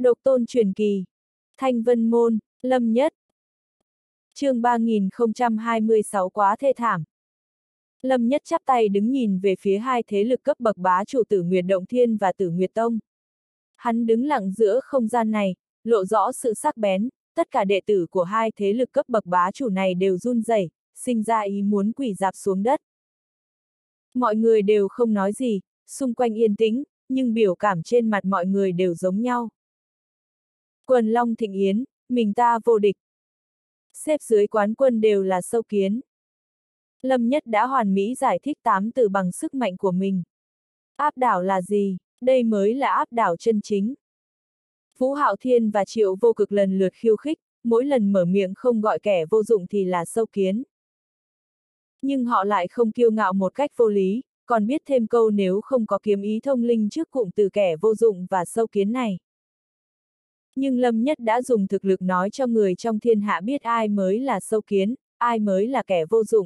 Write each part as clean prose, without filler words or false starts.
Độc tôn truyền kỳ. Thanh Vân Môn, Lâm Nhất. Chương 3026 quá thê thảm. Lâm Nhất chắp tay đứng nhìn về phía hai thế lực cấp bậc bá chủ Tử Nguyệt Động Thiên và Tử Nguyệt Tông. Hắn đứng lặng giữa không gian này, lộ rõ sự sắc bén, tất cả đệ tử của hai thế lực cấp bậc bá chủ này đều run rẩy, sinh ra ý muốn quỳ rạp xuống đất. Mọi người đều không nói gì, xung quanh yên tĩnh, nhưng biểu cảm trên mặt mọi người đều giống nhau. Quần Long Thịnh Yến, mình ta vô địch. Xếp dưới quán quân đều là sâu kiến. Lâm Nhất đã hoàn mỹ giải thích 8 từ bằng sức mạnh của mình. Áp đảo là gì? Đây mới là áp đảo chân chính. Vũ Hạo Thiên và Triệu Vô Cực lần lượt khiêu khích, mỗi lần mở miệng không gọi kẻ vô dụng thì là sâu kiến. Nhưng họ lại không kiêu ngạo một cách vô lý, còn biết thêm câu nếu không có kiếm ý thông linh trước cụm từ kẻ vô dụng và sâu kiến này. Nhưng Lâm Nhất đã dùng thực lực nói cho người trong thiên hạ biết ai mới là sâu kiến, ai mới là kẻ vô dụng.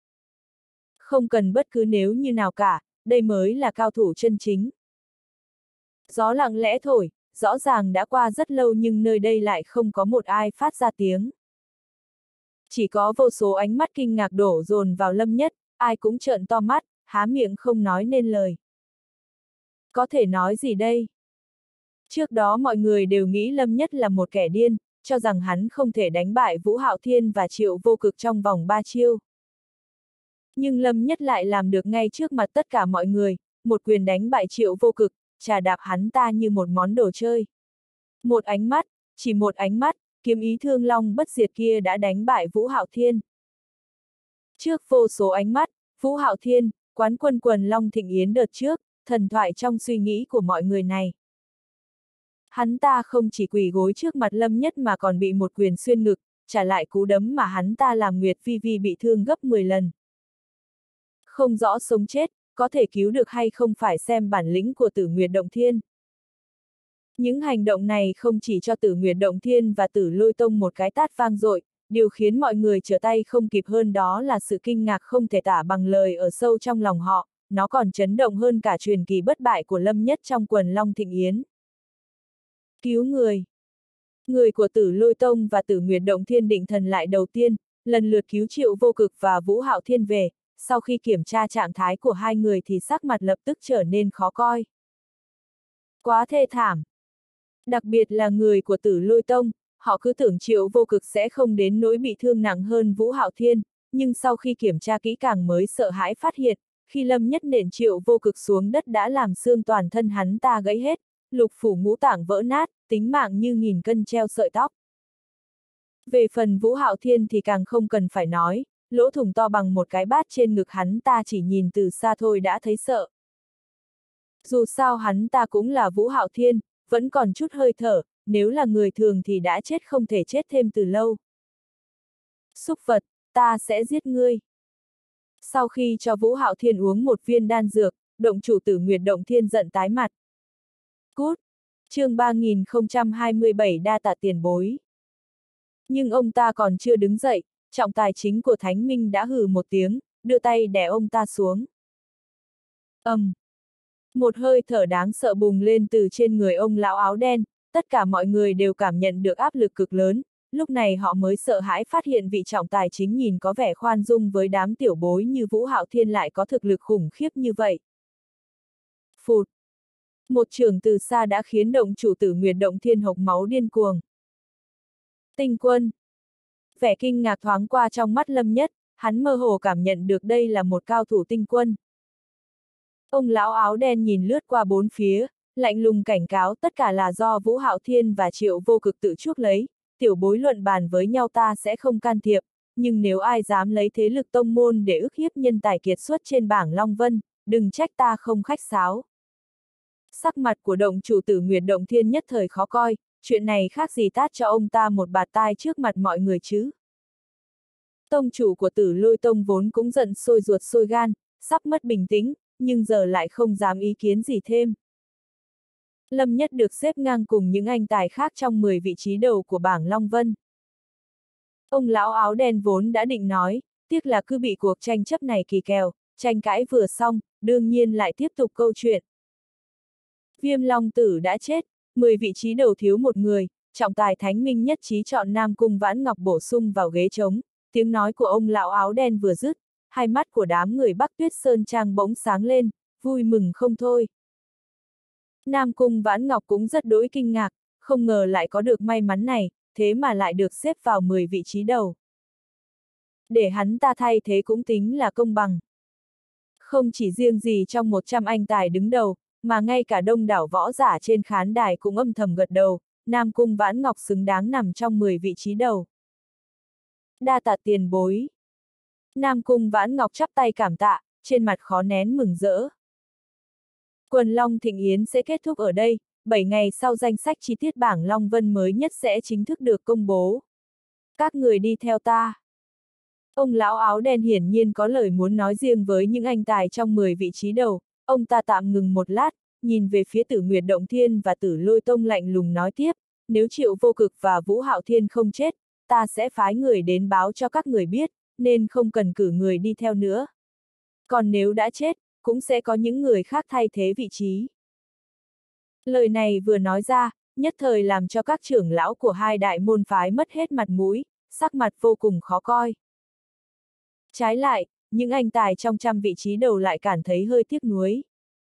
Không cần bất cứ nếu như nào cả, đây mới là cao thủ chân chính. Gió lặng lẽ thổi, rõ ràng đã qua rất lâu nhưng nơi đây lại không có một ai phát ra tiếng. Chỉ có vô số ánh mắt kinh ngạc đổ dồn vào Lâm Nhất, ai cũng trợn to mắt, há miệng không nói nên lời. Có thể nói gì đây? Trước đó mọi người đều nghĩ Lâm Nhất là một kẻ điên, cho rằng hắn không thể đánh bại Vũ Hạo Thiên và Triệu Vô Cực trong vòng 3 chiêu. Nhưng Lâm Nhất lại làm được ngay trước mặt tất cả mọi người, một quyền đánh bại Triệu Vô Cực, trà đạp hắn ta như một món đồ chơi. Một ánh mắt, chỉ một ánh mắt, kiếm ý thương long bất diệt kia đã đánh bại Vũ Hạo Thiên. Trước vô số ánh mắt, Vũ Hạo Thiên, quán quân Quần Long Thịnh Yến đợt trước, thần thoại trong suy nghĩ của mọi người này. Hắn ta không chỉ quỳ gối trước mặt Lâm Nhất mà còn bị một quyền xuyên ngực, trả lại cú đấm mà hắn ta làm Nguyệt Vi Vi bị thương gấp 10 lần. Không rõ sống chết, có thể cứu được hay không phải xem bản lĩnh của Tử Nguyệt Động Thiên. Những hành động này không chỉ cho Tử Nguyệt Động Thiên và Tử Lôi Tông một cái tát vang dội, điều khiến mọi người trở tay không kịp hơn đó là sự kinh ngạc không thể tả bằng lời ở sâu trong lòng họ, nó còn chấn động hơn cả truyền kỳ bất bại của Lâm Nhất trong Quần Long Thịnh Yến. Cứu người! Người của Tử Lôi Tông và Tử Nguyệt Động Thiên định thần lại đầu tiên, lần lượt cứu Triệu Vô Cực và Vũ Hạo Thiên về, sau khi kiểm tra trạng thái của hai người thì sắc mặt lập tức trở nên khó coi. Quá thê thảm! Đặc biệt là người của Tử Lôi Tông, họ cứ tưởng Triệu Vô Cực sẽ không đến nỗi bị thương nặng hơn Vũ Hạo Thiên, nhưng sau khi kiểm tra kỹ càng mới sợ hãi phát hiện, khi Lâm Nhất nện Triệu Vô Cực xuống đất đã làm xương toàn thân hắn ta gãy hết, lục phủ ngũ tạng vỡ nát, tính mạng như nghìn cân treo sợi tóc. Về phần Vũ Hạo Thiên thì càng không cần phải nói, lỗ thủng to bằng một cái bát trên ngực hắn ta chỉ nhìn từ xa thôi đã thấy sợ. Dù sao hắn ta cũng là Vũ Hạo Thiên, vẫn còn chút hơi thở, nếu là người thường thì đã chết không thể chết thêm từ lâu. Súc vật, ta sẽ giết ngươi. Sau khi cho Vũ Hạo Thiên uống một viên đan dược, động chủ Tử Nguyệt Động Thiên giận tái mặt. Cút! Chương 3027 đa tạ tiền bối. Nhưng ông ta còn chưa đứng dậy, trọng tài chính của Thánh Minh đã hừ một tiếng, đưa tay đè ông ta xuống. Một hơi thở đáng sợ bùng lên từ trên người ông lão áo đen, tất cả mọi người đều cảm nhận được áp lực cực lớn, lúc này họ mới sợ hãi phát hiện vị trọng tài chính nhìn có vẻ khoan dung với đám tiểu bối như Vũ Hạo Thiên lại có thực lực khủng khiếp như vậy. Phụt! Một chưởng từ xa đã khiến động chủ Tử Nguyệt Động Thiên hộc máu điên cuồng. Tinh quân! Vẻ kinh ngạc thoáng qua trong mắt Lâm Nhất, hắn mơ hồ cảm nhận được đây là một cao thủ tinh quân. Ông lão áo đen nhìn lướt qua bốn phía, lạnh lùng cảnh cáo tất cả là do Vũ Hạo Thiên và Triệu Vô Cực tự chuốc lấy, tiểu bối luận bàn với nhau ta sẽ không can thiệp, nhưng nếu ai dám lấy thế lực tông môn để ức hiếp nhân tài kiệt xuất trên bảng Long Vân, đừng trách ta không khách sáo. Sắc mặt của động chủ Tử Nguyệt Động Thiên nhất thời khó coi, chuyện này khác gì tát cho ông ta một bạt tai trước mặt mọi người chứ. Tông chủ của Tử Lôi Tông vốn cũng giận sôi ruột sôi gan, sắp mất bình tĩnh, nhưng giờ lại không dám ý kiến gì thêm. Lâm Nhất được xếp ngang cùng những anh tài khác trong 10 vị trí đầu của bảng Long Vân. Ông lão áo đen vốn đã định nói, tiếc là cứ bị cuộc tranh chấp này kỳ kèo, tranh cãi vừa xong, đương nhiên lại tiếp tục câu chuyện. Viêm Long Tử đã chết, 10 vị trí đầu thiếu một người, trọng tài Thánh Minh nhất trí chọn Nam Cung Vãn Ngọc bổ sung vào ghế trống, tiếng nói của ông lão áo đen vừa dứt, hai mắt của đám người Bắc Tuyết Sơn Trang bỗng sáng lên, vui mừng không thôi. Nam Cung Vãn Ngọc cũng rất đỗi kinh ngạc, không ngờ lại có được may mắn này, thế mà lại được xếp vào 10 vị trí đầu. Để hắn ta thay thế cũng tính là công bằng. Không chỉ riêng gì trong 100 anh tài đứng đầu, mà ngay cả đông đảo võ giả trên khán đài cũng âm thầm gật đầu, Nam Cung Vãn Ngọc xứng đáng nằm trong 10 vị trí đầu. Đa tạ tiền bối. Nam Cung Vãn Ngọc chắp tay cảm tạ, trên mặt khó nén mừng rỡ. Quần Long Thịnh Yến sẽ kết thúc ở đây, 7 ngày sau danh sách chi tiết bảng Long Vân mới nhất sẽ chính thức được công bố. Các người đi theo ta. Ông lão áo đen hiển nhiên có lời muốn nói riêng với những anh tài trong 10 vị trí đầu, ông ta tạm ngừng một lát, nhìn về phía Tử Nguyệt Động Thiên và Tử Lôi Tông lạnh lùng nói tiếp, nếu Triệu Vô Cực và Vũ Hạo Thiên không chết, ta sẽ phái người đến báo cho các người biết, nên không cần cử người đi theo nữa. Còn nếu đã chết, cũng sẽ có những người khác thay thế vị trí. Lời này vừa nói ra, nhất thời làm cho các trưởng lão của hai đại môn phái mất hết mặt mũi, sắc mặt vô cùng khó coi. Trái lại, những anh tài trong 100 vị trí đầu lại cảm thấy hơi tiếc nuối.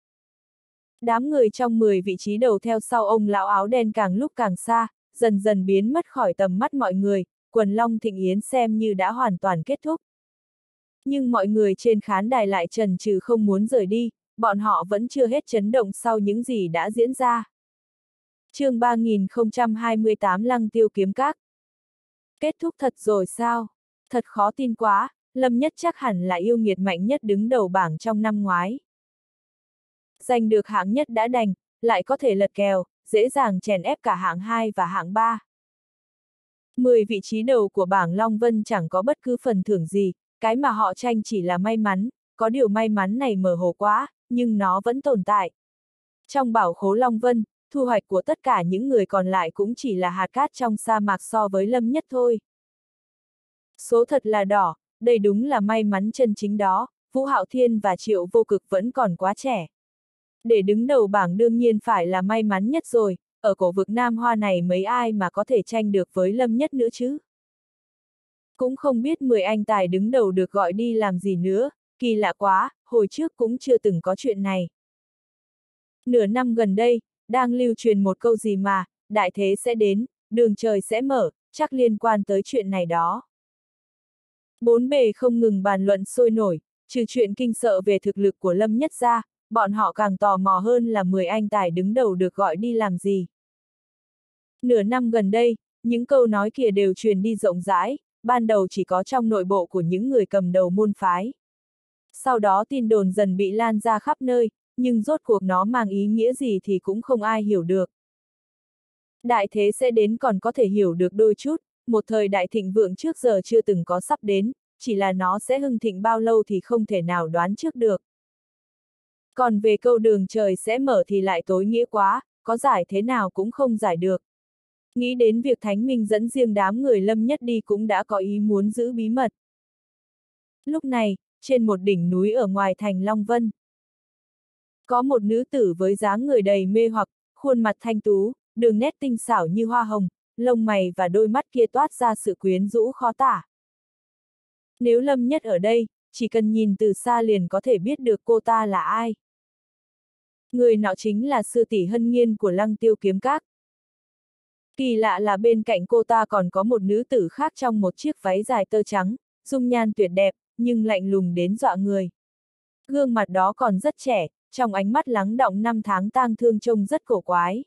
Đám người trong 10 vị trí đầu theo sau ông lão áo đen càng lúc càng xa, dần dần biến mất khỏi tầm mắt mọi người, quần Long Thịnh Yến xem như đã hoàn toàn kết thúc. Nhưng mọi người trên khán đài lại chần chừ không muốn rời đi, bọn họ vẫn chưa hết chấn động sau những gì đã diễn ra. Chương 3028 Lăng Tiêu Kiếm Các. Kết thúc thật rồi sao? Thật khó tin quá, Lâm Nhất chắc hẳn là yêu nghiệt mạnh nhất đứng đầu bảng trong năm ngoái. Giành được hạng nhất đã đành, lại có thể lật kèo, dễ dàng chèn ép cả hạng 2 và hạng 3. 10 vị trí đầu của bảng Long Vân chẳng có bất cứ phần thưởng gì, cái mà họ tranh chỉ là may mắn, có điều may mắn này mơ hồ quá, nhưng nó vẫn tồn tại. Trong bảo khố Long Vân, thu hoạch của tất cả những người còn lại cũng chỉ là hạt cát trong sa mạc so với Lâm Nhất thôi. Số thật là đỏ, đây đúng là may mắn chân chính đó, Vũ Hạo Thiên và Triệu Vô Cực vẫn còn quá trẻ. Để đứng đầu bảng đương nhiên phải là may mắn nhất rồi, ở cổ vực Nam Hoa này mấy ai mà có thể tranh được với Lâm Nhất nữa chứ. Cũng không biết 10 anh tài đứng đầu được gọi đi làm gì nữa, kỳ lạ quá, hồi trước cũng chưa từng có chuyện này. Nửa năm gần đây, đang lưu truyền một câu gì mà, đại thế sẽ đến, đường trời sẽ mở, chắc liên quan tới chuyện này đó. Bốn bề không ngừng bàn luận sôi nổi, trừ chuyện kinh sợ về thực lực của Lâm Nhất ra, bọn họ càng tò mò hơn là 10 anh tài đứng đầu được gọi đi làm gì. Nửa năm gần đây, những câu nói kia đều truyền đi rộng rãi, ban đầu chỉ có trong nội bộ của những người cầm đầu môn phái. Sau đó tin đồn dần bị lan ra khắp nơi, nhưng rốt cuộc nó mang ý nghĩa gì thì cũng không ai hiểu được. Đại thế sẽ đến còn có thể hiểu được đôi chút, một thời đại thịnh vượng trước giờ chưa từng có sắp đến, chỉ là nó sẽ hưng thịnh bao lâu thì không thể nào đoán trước được. Còn về câu đường trời sẽ mở thì lại tối nghĩa quá, có giải thế nào cũng không giải được. Nghĩ đến việc Thánh Minh dẫn riêng đám người Lâm Nhất đi cũng đã có ý muốn giữ bí mật. Lúc này, trên một đỉnh núi ở ngoài thành Long Vân, có một nữ tử với dáng người đầy mê hoặc, khuôn mặt thanh tú, đường nét tinh xảo như hoa hồng, lông mày và đôi mắt kia toát ra sự quyến rũ khó tả. Nếu Lâm Nhất ở đây, chỉ cần nhìn từ xa liền có thể biết được cô ta là ai. Người nọ chính là sư tỷ Hân Nghiên của Lăng Tiêu Kiếm Các. Kỳ lạ là bên cạnh cô ta còn có một nữ tử khác trong một chiếc váy dài tơ trắng, dung nhan tuyệt đẹp, nhưng lạnh lùng đến dọa người. Gương mặt đó còn rất trẻ, trong ánh mắt lắng đọng năm tháng tang thương trông rất cổ quái.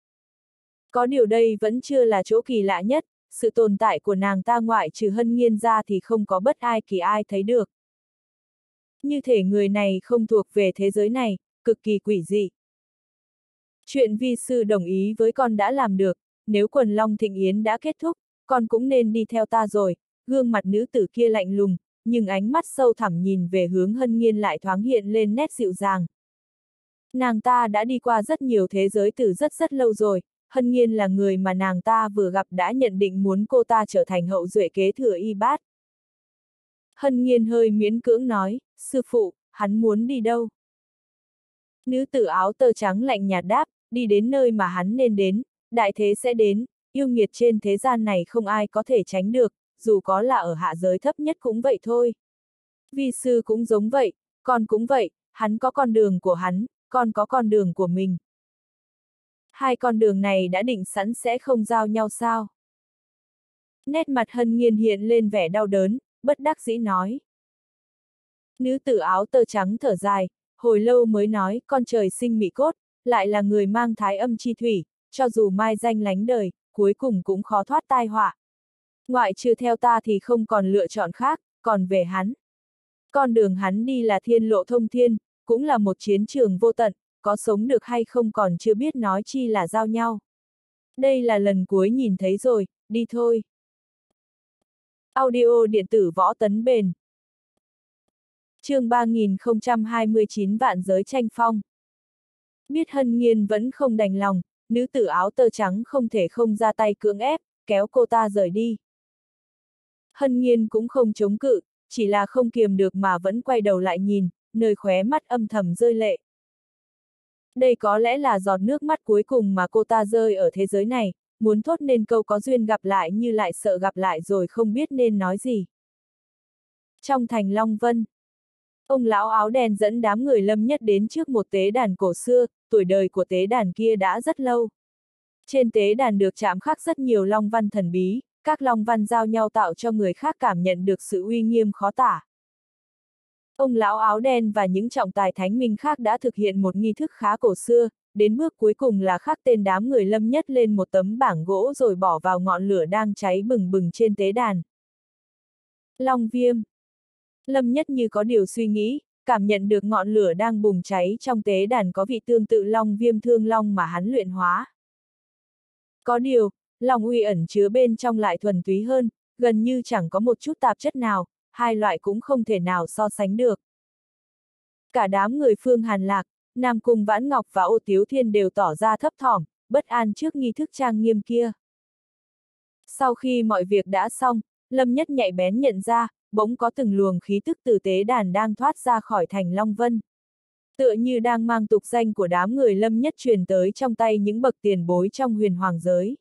Có điều đây vẫn chưa là chỗ kỳ lạ nhất, sự tồn tại của nàng ta ngoại trừ Hân Nghiên ra thì không có bất ai kỳ ai thấy được. Như thể người này không thuộc về thế giới này, cực kỳ quỷ dị. Chuyện vi sư đồng ý với con đã làm được, nếu quần Long Thịnh Yến đã kết thúc, con cũng nên đi theo ta rồi. Gương mặt nữ tử kia lạnh lùng, nhưng ánh mắt sâu thẳm nhìn về hướng Hân Nghiên lại thoáng hiện lên nét dịu dàng. Nàng ta đã đi qua rất nhiều thế giới từ rất lâu rồi, Hân Nghiên là người mà nàng ta vừa gặp đã nhận định muốn cô ta trở thành hậu duệ kế thừa Y Bát. Hân Nghiên hơi miễn cưỡng nói, sư phụ, hắn muốn đi đâu? Nữ tử áo tơ trắng lạnh nhạt đáp, đi đến nơi mà hắn nên đến, đại thế sẽ đến, yêu nghiệt trên thế gian này không ai có thể tránh được, dù có là ở hạ giới thấp nhất cũng vậy thôi. Vi sư cũng giống vậy, con cũng vậy, hắn có con đường của hắn, con có con đường của mình. Hai con đường này đã định sẵn sẽ không giao nhau sao? Nét mặt Hân Nhiên hiện lên vẻ đau đớn, bất đắc dĩ nói. Nữ tử áo tơ trắng thở dài, hồi lâu mới nói, con trời sinh mỹ cốt, lại là người mang thái âm chi thủy, cho dù mai danh lánh đời, cuối cùng cũng khó thoát tai họa. Ngoại trừ theo ta thì không còn lựa chọn khác, còn về hắn. Con đường hắn đi là thiên lộ thông thiên, cũng là một chiến trường vô tận, có sống được hay không còn chưa biết nói chi là giao nhau. Đây là lần cuối nhìn thấy rồi, đi thôi. Audio điện tử võ tấn bền. Chương 3029 vạn giới tranh phong. Biết Hân Nhiên vẫn không đành lòng, nữ tử áo tơ trắng không thể không ra tay cưỡng ép, kéo cô ta rời đi. Hân Nhiên cũng không chống cự, chỉ là không kiềm được mà vẫn quay đầu lại nhìn, nơi khóe mắt âm thầm rơi lệ. Đây có lẽ là giọt nước mắt cuối cùng mà cô ta rơi ở thế giới này, muốn thốt nên câu có duyên gặp lại như lại sợ gặp lại rồi không biết nên nói gì. Trong thành Long Vân, ông lão áo đen dẫn đám người Lâm Nhất đến trước một tế đàn cổ xưa, tuổi đời của tế đàn kia đã rất lâu. Trên tế đàn được chạm khắc rất nhiều long văn thần bí, các long văn giao nhau tạo cho người khác cảm nhận được sự uy nghiêm khó tả. Ông lão áo đen và những trọng tài thánh minh khác đã thực hiện một nghi thức khá cổ xưa, đến bước cuối cùng là khắc tên đám người Lâm Nhất lên một tấm bảng gỗ rồi bỏ vào ngọn lửa đang cháy bừng bừng trên tế đàn. Long viêm. Lâm Nhất như có điều suy nghĩ, cảm nhận được ngọn lửa đang bùng cháy trong tế đàn có vị tương tự long viêm thương long mà hắn luyện hóa. Có điều, long uy ẩn chứa bên trong lại thuần túy hơn, gần như chẳng có một chút tạp chất nào, hai loại cũng không thể nào so sánh được. Cả đám người Phương Hàn Lạc, Nam Cung Vãn Ngọc và Ô Tiếu Thiên đều tỏ ra thấp thỏm, bất an trước nghi thức trang nghiêm kia. Sau khi mọi việc đã xong, Lâm Nhất nhạy bén nhận ra, bỗng có từng luồng khí tức từ tế đàn đang thoát ra khỏi thành Long Vân. Tựa như đang mang tục danh của đám người Lâm Nhất truyền tới trong tay những bậc tiền bối trong huyền hoàng giới.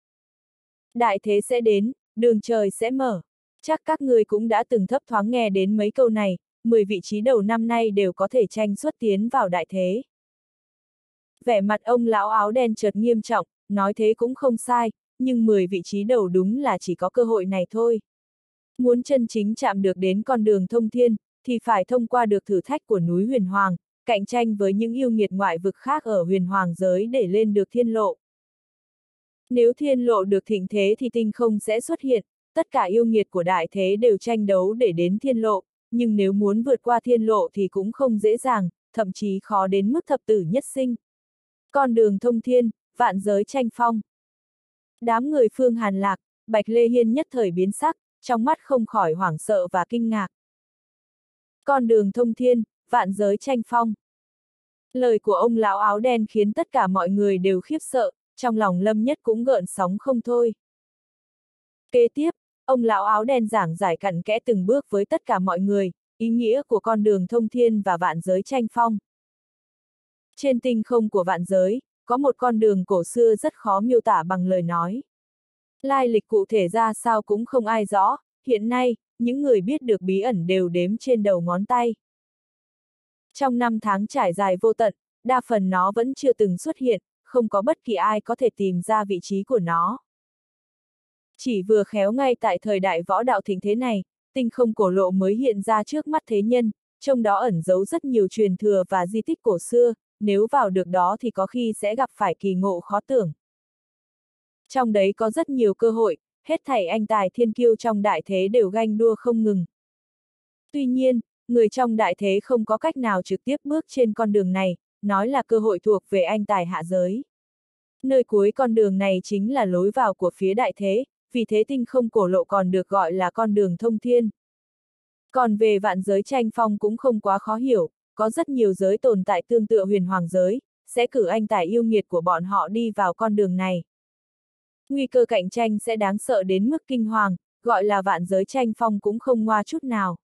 Đại thế sẽ đến, đường trời sẽ mở. Chắc các người cũng đã từng thấp thoáng nghe đến mấy câu này, 10 vị trí đầu năm nay đều có thể tranh xuất tiến vào đại thế. Vẻ mặt ông lão áo đen chợt nghiêm trọng, nói thế cũng không sai, nhưng 10 vị trí đầu đúng là chỉ có cơ hội này thôi. Muốn chân chính chạm được đến con đường thông thiên, thì phải thông qua được thử thách của núi huyền hoàng, cạnh tranh với những yêu nghiệt ngoại vực khác ở huyền hoàng giới để lên được thiên lộ. Nếu thiên lộ được thịnh thế thì tinh không sẽ xuất hiện, tất cả yêu nghiệt của đại thế đều tranh đấu để đến thiên lộ, nhưng nếu muốn vượt qua thiên lộ thì cũng không dễ dàng, thậm chí khó đến mức thập tử nhất sinh. Con đường thông thiên, vạn giới tranh phong. Đám người Phương Hàn Lạc, Bạch Lê Hiên nhất thời biến sắc, trong mắt không khỏi hoảng sợ và kinh ngạc. Con đường thông thiên, vạn giới tranh phong. Lời của ông lão áo đen khiến tất cả mọi người đều khiếp sợ, trong lòng Lâm Nhất cũng gợn sóng không thôi. Kế tiếp, ông lão áo đen giảng giải cặn kẽ từng bước với tất cả mọi người, ý nghĩa của con đường thông thiên và vạn giới tranh phong. Trên tinh không của vạn giới, có một con đường cổ xưa rất khó miêu tả bằng lời nói. Lai lịch cụ thể ra sao cũng không ai rõ, hiện nay, những người biết được bí ẩn đều đếm trên đầu ngón tay. Trong năm tháng trải dài vô tận, đa phần nó vẫn chưa từng xuất hiện, không có bất kỳ ai có thể tìm ra vị trí của nó. Chỉ vừa khéo ngay tại thời đại võ đạo thịnh thế này, tinh không cổ lộ mới hiện ra trước mắt thế nhân, trong đó ẩn giấu rất nhiều truyền thừa và di tích cổ xưa, nếu vào được đó thì có khi sẽ gặp phải kỳ ngộ khó tưởng. Trong đấy có rất nhiều cơ hội, hết thảy anh tài thiên kiêu trong đại thế đều ganh đua không ngừng. Tuy nhiên, người trong đại thế không có cách nào trực tiếp bước trên con đường này, nói là cơ hội thuộc về anh tài hạ giới. Nơi cuối con đường này chính là lối vào của phía đại thế, vì thế tinh không cổ lộ còn được gọi là con đường thông thiên. Còn về vạn giới tranh phong cũng không quá khó hiểu, có rất nhiều giới tồn tại tương tự huyền hoàng giới, sẽ cử anh tài yêu nghiệt của bọn họ đi vào con đường này. Nguy cơ cạnh tranh sẽ đáng sợ đến mức kinh hoàng, gọi là vạn giới tranh phong cũng không ngoa chút nào.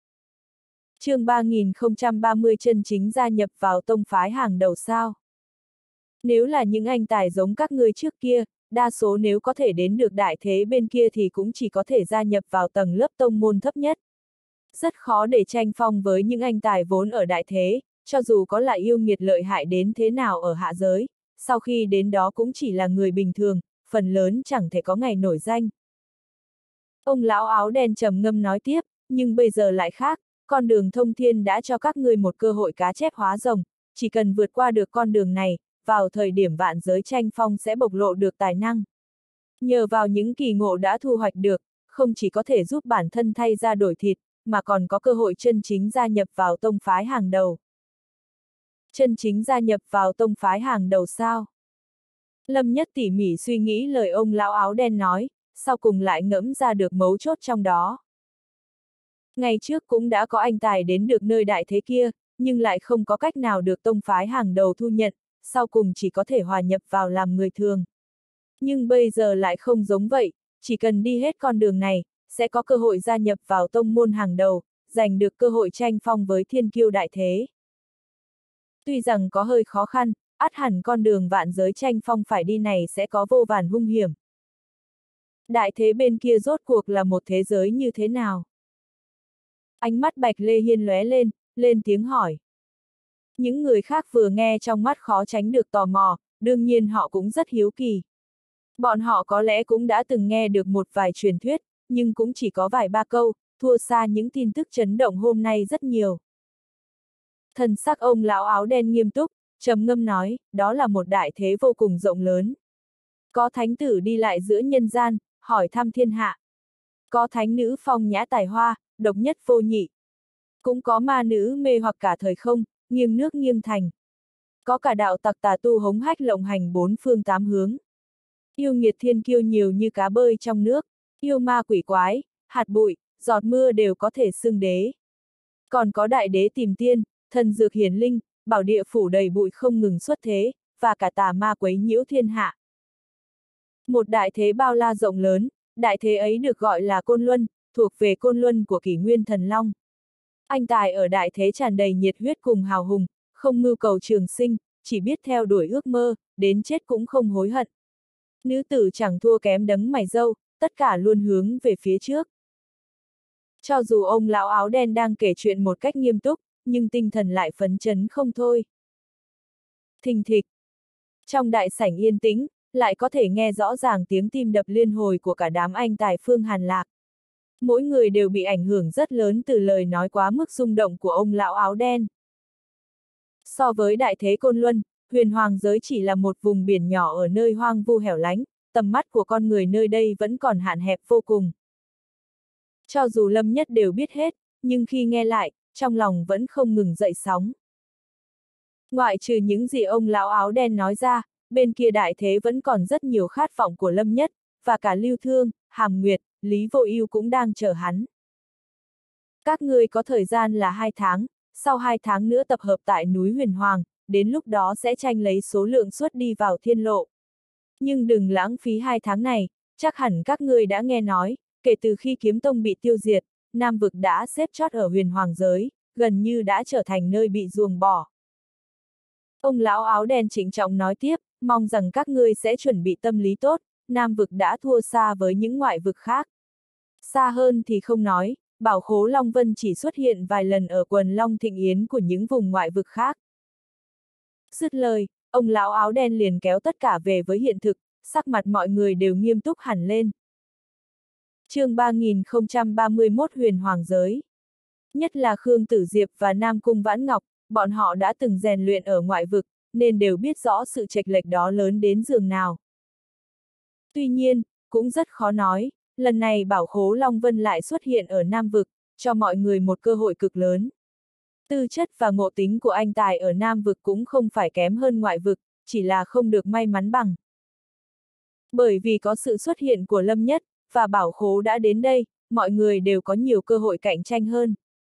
Chương 3030 chân chính gia nhập vào tông phái hàng đầu sao. Nếu là những anh tài giống các ngươi trước kia, đa số nếu có thể đến được đại thế bên kia thì cũng chỉ có thể gia nhập vào tầng lớp tông môn thấp nhất. Rất khó để tranh phong với những anh tài vốn ở đại thế, cho dù có lại yêu nghiệt lợi hại đến thế nào ở hạ giới, sau khi đến đó cũng chỉ là người bình thường, phần lớn chẳng thể có ngày nổi danh. Ông lão áo đen trầm ngâm nói tiếp, nhưng bây giờ lại khác, con đường thông thiên đã cho các ngươi một cơ hội cá chép hóa rồng, chỉ cần vượt qua được con đường này, vào thời điểm vạn giới tranh phong sẽ bộc lộ được tài năng. Nhờ vào những kỳ ngộ đã thu hoạch được, không chỉ có thể giúp bản thân thay ra đổi thịt, mà còn có cơ hội chân chính gia nhập vào tông phái hàng đầu. Chân chính gia nhập vào tông phái hàng đầu sao? Lâm Nhất tỉ mỉ suy nghĩ lời ông lão áo đen nói, sau cùng lại ngẫm ra được mấu chốt trong đó. Ngày trước cũng đã có anh tài đến được nơi đại thế kia, nhưng lại không có cách nào được tông phái hàng đầu thu nhận, sau cùng chỉ có thể hòa nhập vào làm người thường. Nhưng bây giờ lại không giống vậy, chỉ cần đi hết con đường này, sẽ có cơ hội gia nhập vào tông môn hàng đầu, giành được cơ hội tranh phong với thiên kiêu đại thế. Tuy rằng có hơi khó khăn, ắt hẳn con đường vạn giới tranh phong phải đi này sẽ có vô vàn hung hiểm. Đại thế bên kia rốt cuộc là một thế giới như thế nào? Ánh mắt Bạch Lê Hiên lóe lên, lên tiếng hỏi. Những người khác vừa nghe trong mắt khó tránh được tò mò, đương nhiên họ cũng rất hiếu kỳ. Bọn họ có lẽ cũng đã từng nghe được một vài truyền thuyết, nhưng cũng chỉ có vài ba câu, thua xa những tin tức chấn động hôm nay rất nhiều. Thần sắc ông lão áo đen nghiêm túc, trầm ngâm nói, đó là một đại thế vô cùng rộng lớn. Có thánh tử đi lại giữa nhân gian, hỏi thăm thiên hạ. Có thánh nữ phong nhã tài hoa, độc nhất vô nhị. Cũng có ma nữ mê hoặc cả thời không, nghiêng nước nghiêng thành. Có cả đạo tặc tà tu hống hách lộng hành bốn phương tám hướng. Yêu nghiệt thiên kiêu nhiều như cá bơi trong nước, yêu ma quỷ quái, hạt bụi, giọt mưa đều có thể xưng đế. Còn có đại đế tìm tiên, thần dược hiển linh, bảo địa phủ đầy bụi không ngừng xuất thế, và cả tà ma quấy nhiễu thiên hạ. Một đại thế bao la rộng lớn, đại thế ấy được gọi là Côn Luân, thuộc về Côn Luân của Kỷ Nguyên Thần Long. Anh tài ở đại thế tràn đầy nhiệt huyết cùng hào hùng, không mưu cầu trường sinh, chỉ biết theo đuổi ước mơ, đến chết cũng không hối hận. Nữ tử chẳng thua kém đấng mày râu, tất cả luôn hướng về phía trước. Cho dù ông lão áo đen đang kể chuyện một cách nghiêm túc, nhưng tinh thần lại phấn chấn không thôi. Thình thịch. Trong đại sảnh yên tĩnh, lại có thể nghe rõ ràng tiếng tim đập liên hồi của cả đám anh tài Phương Hàn Lạc. Mỗi người đều bị ảnh hưởng rất lớn từ lời nói quá mức rung động của ông lão áo đen. So với đại thế Côn Luân, huyền hoàng giới chỉ là một vùng biển nhỏ ở nơi hoang vu hẻo lánh, tầm mắt của con người nơi đây vẫn còn hạn hẹp vô cùng. Cho dù Lâm Nhất đều biết hết, nhưng khi nghe lại, trong lòng vẫn không ngừng dậy sóng. Ngoại trừ những gì ông lão áo đen nói ra, bên kia đại thế vẫn còn rất nhiều khát vọng của Lâm Nhất, và cả Lưu Thương, Hàm Nguyệt, Lý Vô Ưu cũng đang chờ hắn. Các ngươi có thời gian là 2 tháng, sau 2 tháng nữa tập hợp tại núi Huyền Hoàng, đến lúc đó sẽ tranh lấy số lượng suất đi vào thiên lộ. Nhưng đừng lãng phí 2 tháng này, chắc hẳn các ngươi đã nghe nói, kể từ khi Kiếm Tông bị tiêu diệt, Nam vực đã xếp chót ở Huyền Hoàng giới, gần như đã trở thành nơi bị ruồng bỏ. Ông lão áo đen trịnh trọng nói tiếp, mong rằng các ngươi sẽ chuẩn bị tâm lý tốt, Nam vực đã thua xa với những ngoại vực khác. Xa hơn thì không nói, bảo khố Long Vân chỉ xuất hiện vài lần ở quần Long Thịnh Yến của những vùng ngoại vực khác. Dứt lời, ông lão áo đen liền kéo tất cả về với hiện thực, sắc mặt mọi người đều nghiêm túc hẳn lên. Chương 3031 Huyền Hoàng giới. Nhất là Khương Tử Diệp và Nam Cung Vãn Ngọc, bọn họ đã từng rèn luyện ở ngoại vực, nên đều biết rõ sự chệch lệch đó lớn đến giường nào. Tuy nhiên, cũng rất khó nói, lần này bảo khố Long Vân lại xuất hiện ở Nam vực, cho mọi người một cơ hội cực lớn. Tư chất và ngộ tính của anh tài ở Nam vực cũng không phải kém hơn ngoại vực, chỉ là không được may mắn bằng. Bởi vì có sự xuất hiện của Lâm Nhất, và bảo khố đã đến đây, mọi người đều có nhiều cơ hội cạnh tranh hơn.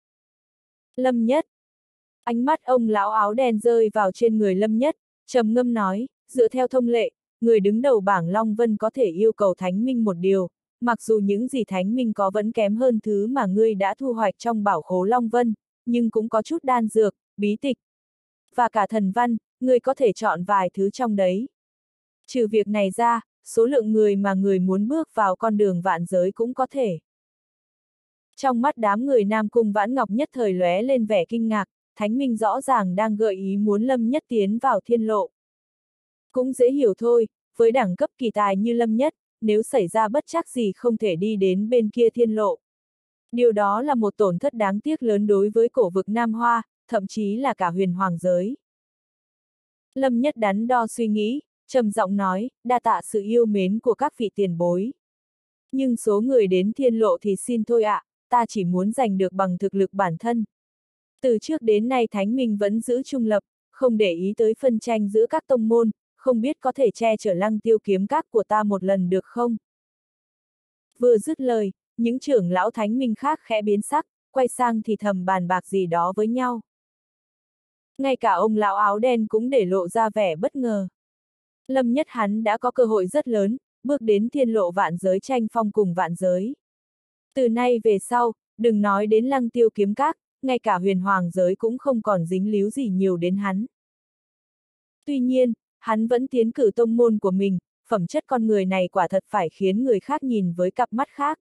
Lâm Nhất. Ánh mắt ông lão áo đen rơi vào trên người Lâm Nhất, trầm ngâm nói, dựa theo thông lệ, người đứng đầu bảng Long Vân có thể yêu cầu Thánh Minh một điều, mặc dù những gì Thánh Minh có vẫn kém hơn thứ mà ngươi đã thu hoạch trong bảo khố Long Vân, nhưng cũng có chút đan dược, bí tịch. và cả thần văn, người có thể chọn vài thứ trong đấy. Trừ việc này ra, số lượng người mà người muốn bước vào con đường vạn giới cũng có thể. Trong mắt đám người Nam Cung Vãn Ngọc nhất thời lóe lên vẻ kinh ngạc, Thánh Minh rõ ràng đang gợi ý muốn Lâm Nhất tiến vào thiên lộ. Cũng dễ hiểu thôi, với đẳng cấp kỳ tài như Lâm Nhất, nếu xảy ra bất trắc gì không thể đi đến bên kia thiên lộ. Điều đó là một tổn thất đáng tiếc lớn đối với cổ vực Nam Hoa, thậm chí là cả huyền hoàng giới. Lâm Nhất đắn đo suy nghĩ, trầm giọng nói, đa tạ sự yêu mến của các vị tiền bối. Nhưng số người đến thiên lộ thì xin thôi ạ, ta chỉ muốn giành được bằng thực lực bản thân. Từ trước đến nay Thánh Minh vẫn giữ trung lập, không để ý tới phân tranh giữa các tông môn, không biết có thể che chở Lăng Tiêu kiếm các của ta một lần được không? Vừa dứt lời, những trưởng lão Thánh Minh khác khẽ biến sắc, quay sang thì thầm bàn bạc gì đó với nhau. Ngay cả ông lão áo đen cũng để lộ ra vẻ bất ngờ. Lâm Nhất hắn đã có cơ hội rất lớn, bước đến thiên lộ vạn giới tranh phong cùng vạn giới. Từ nay về sau, đừng nói đến Lăng Tiêu kiếm các, ngay cả huyền hoàng giới cũng không còn dính líu gì nhiều đến hắn. Tuy nhiên, hắn vẫn tiến cử tông môn của mình, phẩm chất con người này quả thật phải khiến người khác nhìn với cặp mắt khác.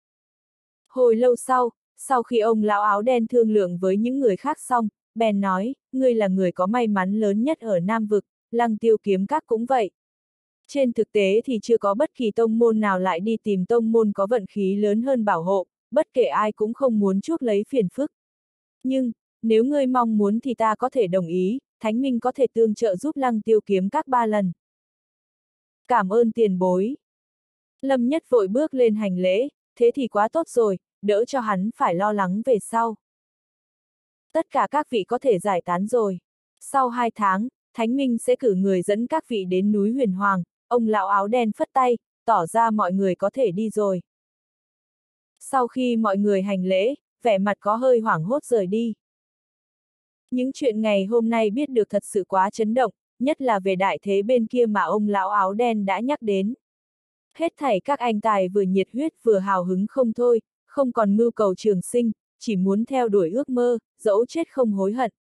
Hồi lâu sau khi ông lão áo đen thương lượng với những người khác xong, bèn nói, ngươi là người có may mắn lớn nhất ở Nam Vực, Lăng Tiêu kiếm các cũng vậy. Trên thực tế thì chưa có bất kỳ tông môn nào lại đi tìm tông môn có vận khí lớn hơn bảo hộ, bất kể ai cũng không muốn chuốc lấy phiền phức. Nhưng, nếu ngươi mong muốn thì ta có thể đồng ý, Thánh Minh có thể tương trợ giúp Lăng Tiêu kiếm các 3 lần. Cảm ơn tiền bối. Lâm Nhất vội bước lên hành lễ, thế thì quá tốt rồi, đỡ cho hắn phải lo lắng về sau. Tất cả các vị có thể giải tán rồi. Sau 2 tháng, Thánh Minh sẽ cử người dẫn các vị đến núi Huyền Hoàng, ông lão áo đen phất tay, tỏ ra mọi người có thể đi rồi. Sau khi mọi người hành lễ, vẻ mặt có hơi hoảng hốt rời đi. Những chuyện ngày hôm nay biết được thật sự quá chấn động, nhất là về đại thế bên kia mà ông lão áo đen đã nhắc đến. Hết thảy các anh tài vừa nhiệt huyết vừa hào hứng không thôi, không còn mưu cầu trường sinh, chỉ muốn theo đuổi ước mơ, dẫu chết không hối hận.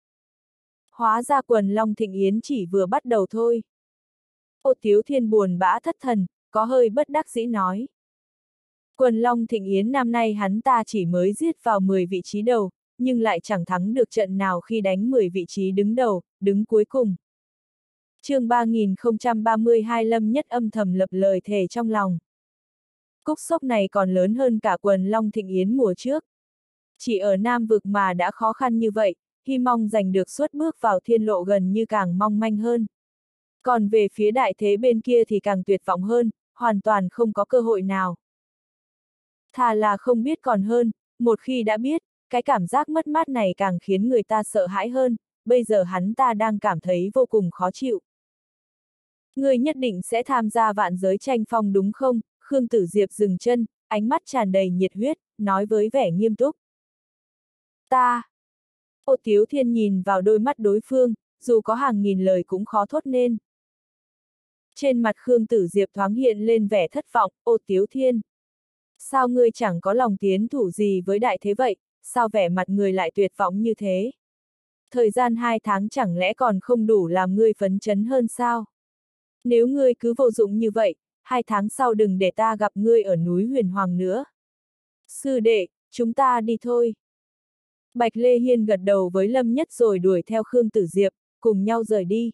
Hóa ra quần Long Thịnh Yến chỉ vừa bắt đầu thôi. Ô Tiếu Thiên buồn bã thất thần, có hơi bất đắc dĩ nói. Quần Long Thịnh Yến năm nay hắn ta chỉ mới giết vào 10 vị trí đầu, nhưng lại chẳng thắng được trận nào khi đánh 10 vị trí đứng đầu, đứng cuối cùng. chương 3032 Lâm Nhất âm thầm lập lời thề trong lòng. Cúc sốc này còn lớn hơn cả quần Long Thịnh Yến mùa trước. Chỉ ở Nam Vực mà đã khó khăn như vậy, hy mong giành được suất bước vào thiên lộ gần như càng mong manh hơn. Còn về phía đại thế bên kia thì càng tuyệt vọng hơn, hoàn toàn không có cơ hội nào. Thà là không biết còn hơn, một khi đã biết, cái cảm giác mất mát này càng khiến người ta sợ hãi hơn, bây giờ hắn ta đang cảm thấy vô cùng khó chịu. Người nhất định sẽ tham gia vạn giới tranh phong đúng không? Khương Tử Diệp dừng chân, ánh mắt tràn đầy nhiệt huyết, nói với vẻ nghiêm túc. Ta. Ô Tiếu Thiên nhìn vào đôi mắt đối phương, dù có hàng nghìn lời cũng khó thốt nên. Trên mặt Khương Tử Diệp thoáng hiện lên vẻ thất vọng, ô Tiếu Thiên. Sao ngươi chẳng có lòng tiến thủ gì với đại thế vậy, sao vẻ mặt ngươi lại tuyệt vọng như thế? Thời gian 2 tháng chẳng lẽ còn không đủ làm ngươi phấn chấn hơn sao? Nếu ngươi cứ vô dụng như vậy, 2 tháng sau đừng để ta gặp ngươi ở núi Huyền Hoàng nữa. Sư đệ, chúng ta đi thôi. Bạch Lê Hiên gật đầu với Lâm Nhất rồi đuổi theo Khương Tử Diệp, cùng nhau rời đi.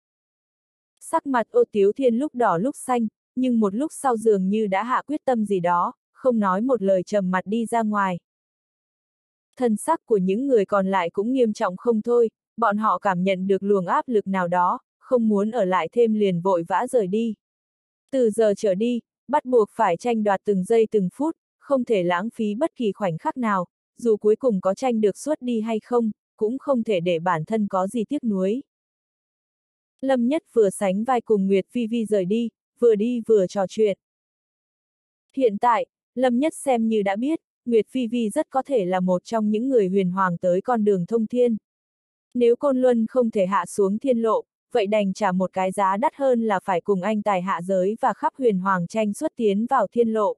Sắc mặt Ô Tiếu Thiên lúc đỏ lúc xanh, nhưng một lúc sau dường như đã hạ quyết tâm gì đó, không nói một lời trầm mặt đi ra ngoài. Thân sắc của những người còn lại cũng nghiêm trọng không thôi, bọn họ cảm nhận được luồng áp lực nào đó, không muốn ở lại thêm liền vội vã rời đi. Từ giờ trở đi, bắt buộc phải tranh đoạt từng giây từng phút, không thể lãng phí bất kỳ khoảnh khắc nào, dù cuối cùng có tranh được suốt đi hay không, cũng không thể để bản thân có gì tiếc nuối. Lâm Nhất vừa sánh vai cùng Nguyệt Phi Vi rời đi vừa trò chuyện. Hiện tại, Lâm Nhất xem như đã biết, Nguyệt Phi Vi rất có thể là một trong những người huyền hoàng tới con đường thông thiên. Nếu Côn Luân không thể hạ xuống thiên lộ, vậy đành trả một cái giá đắt hơn là phải cùng anh tài hạ giới và khắp huyền hoàng tranh xuất tiến vào thiên lộ.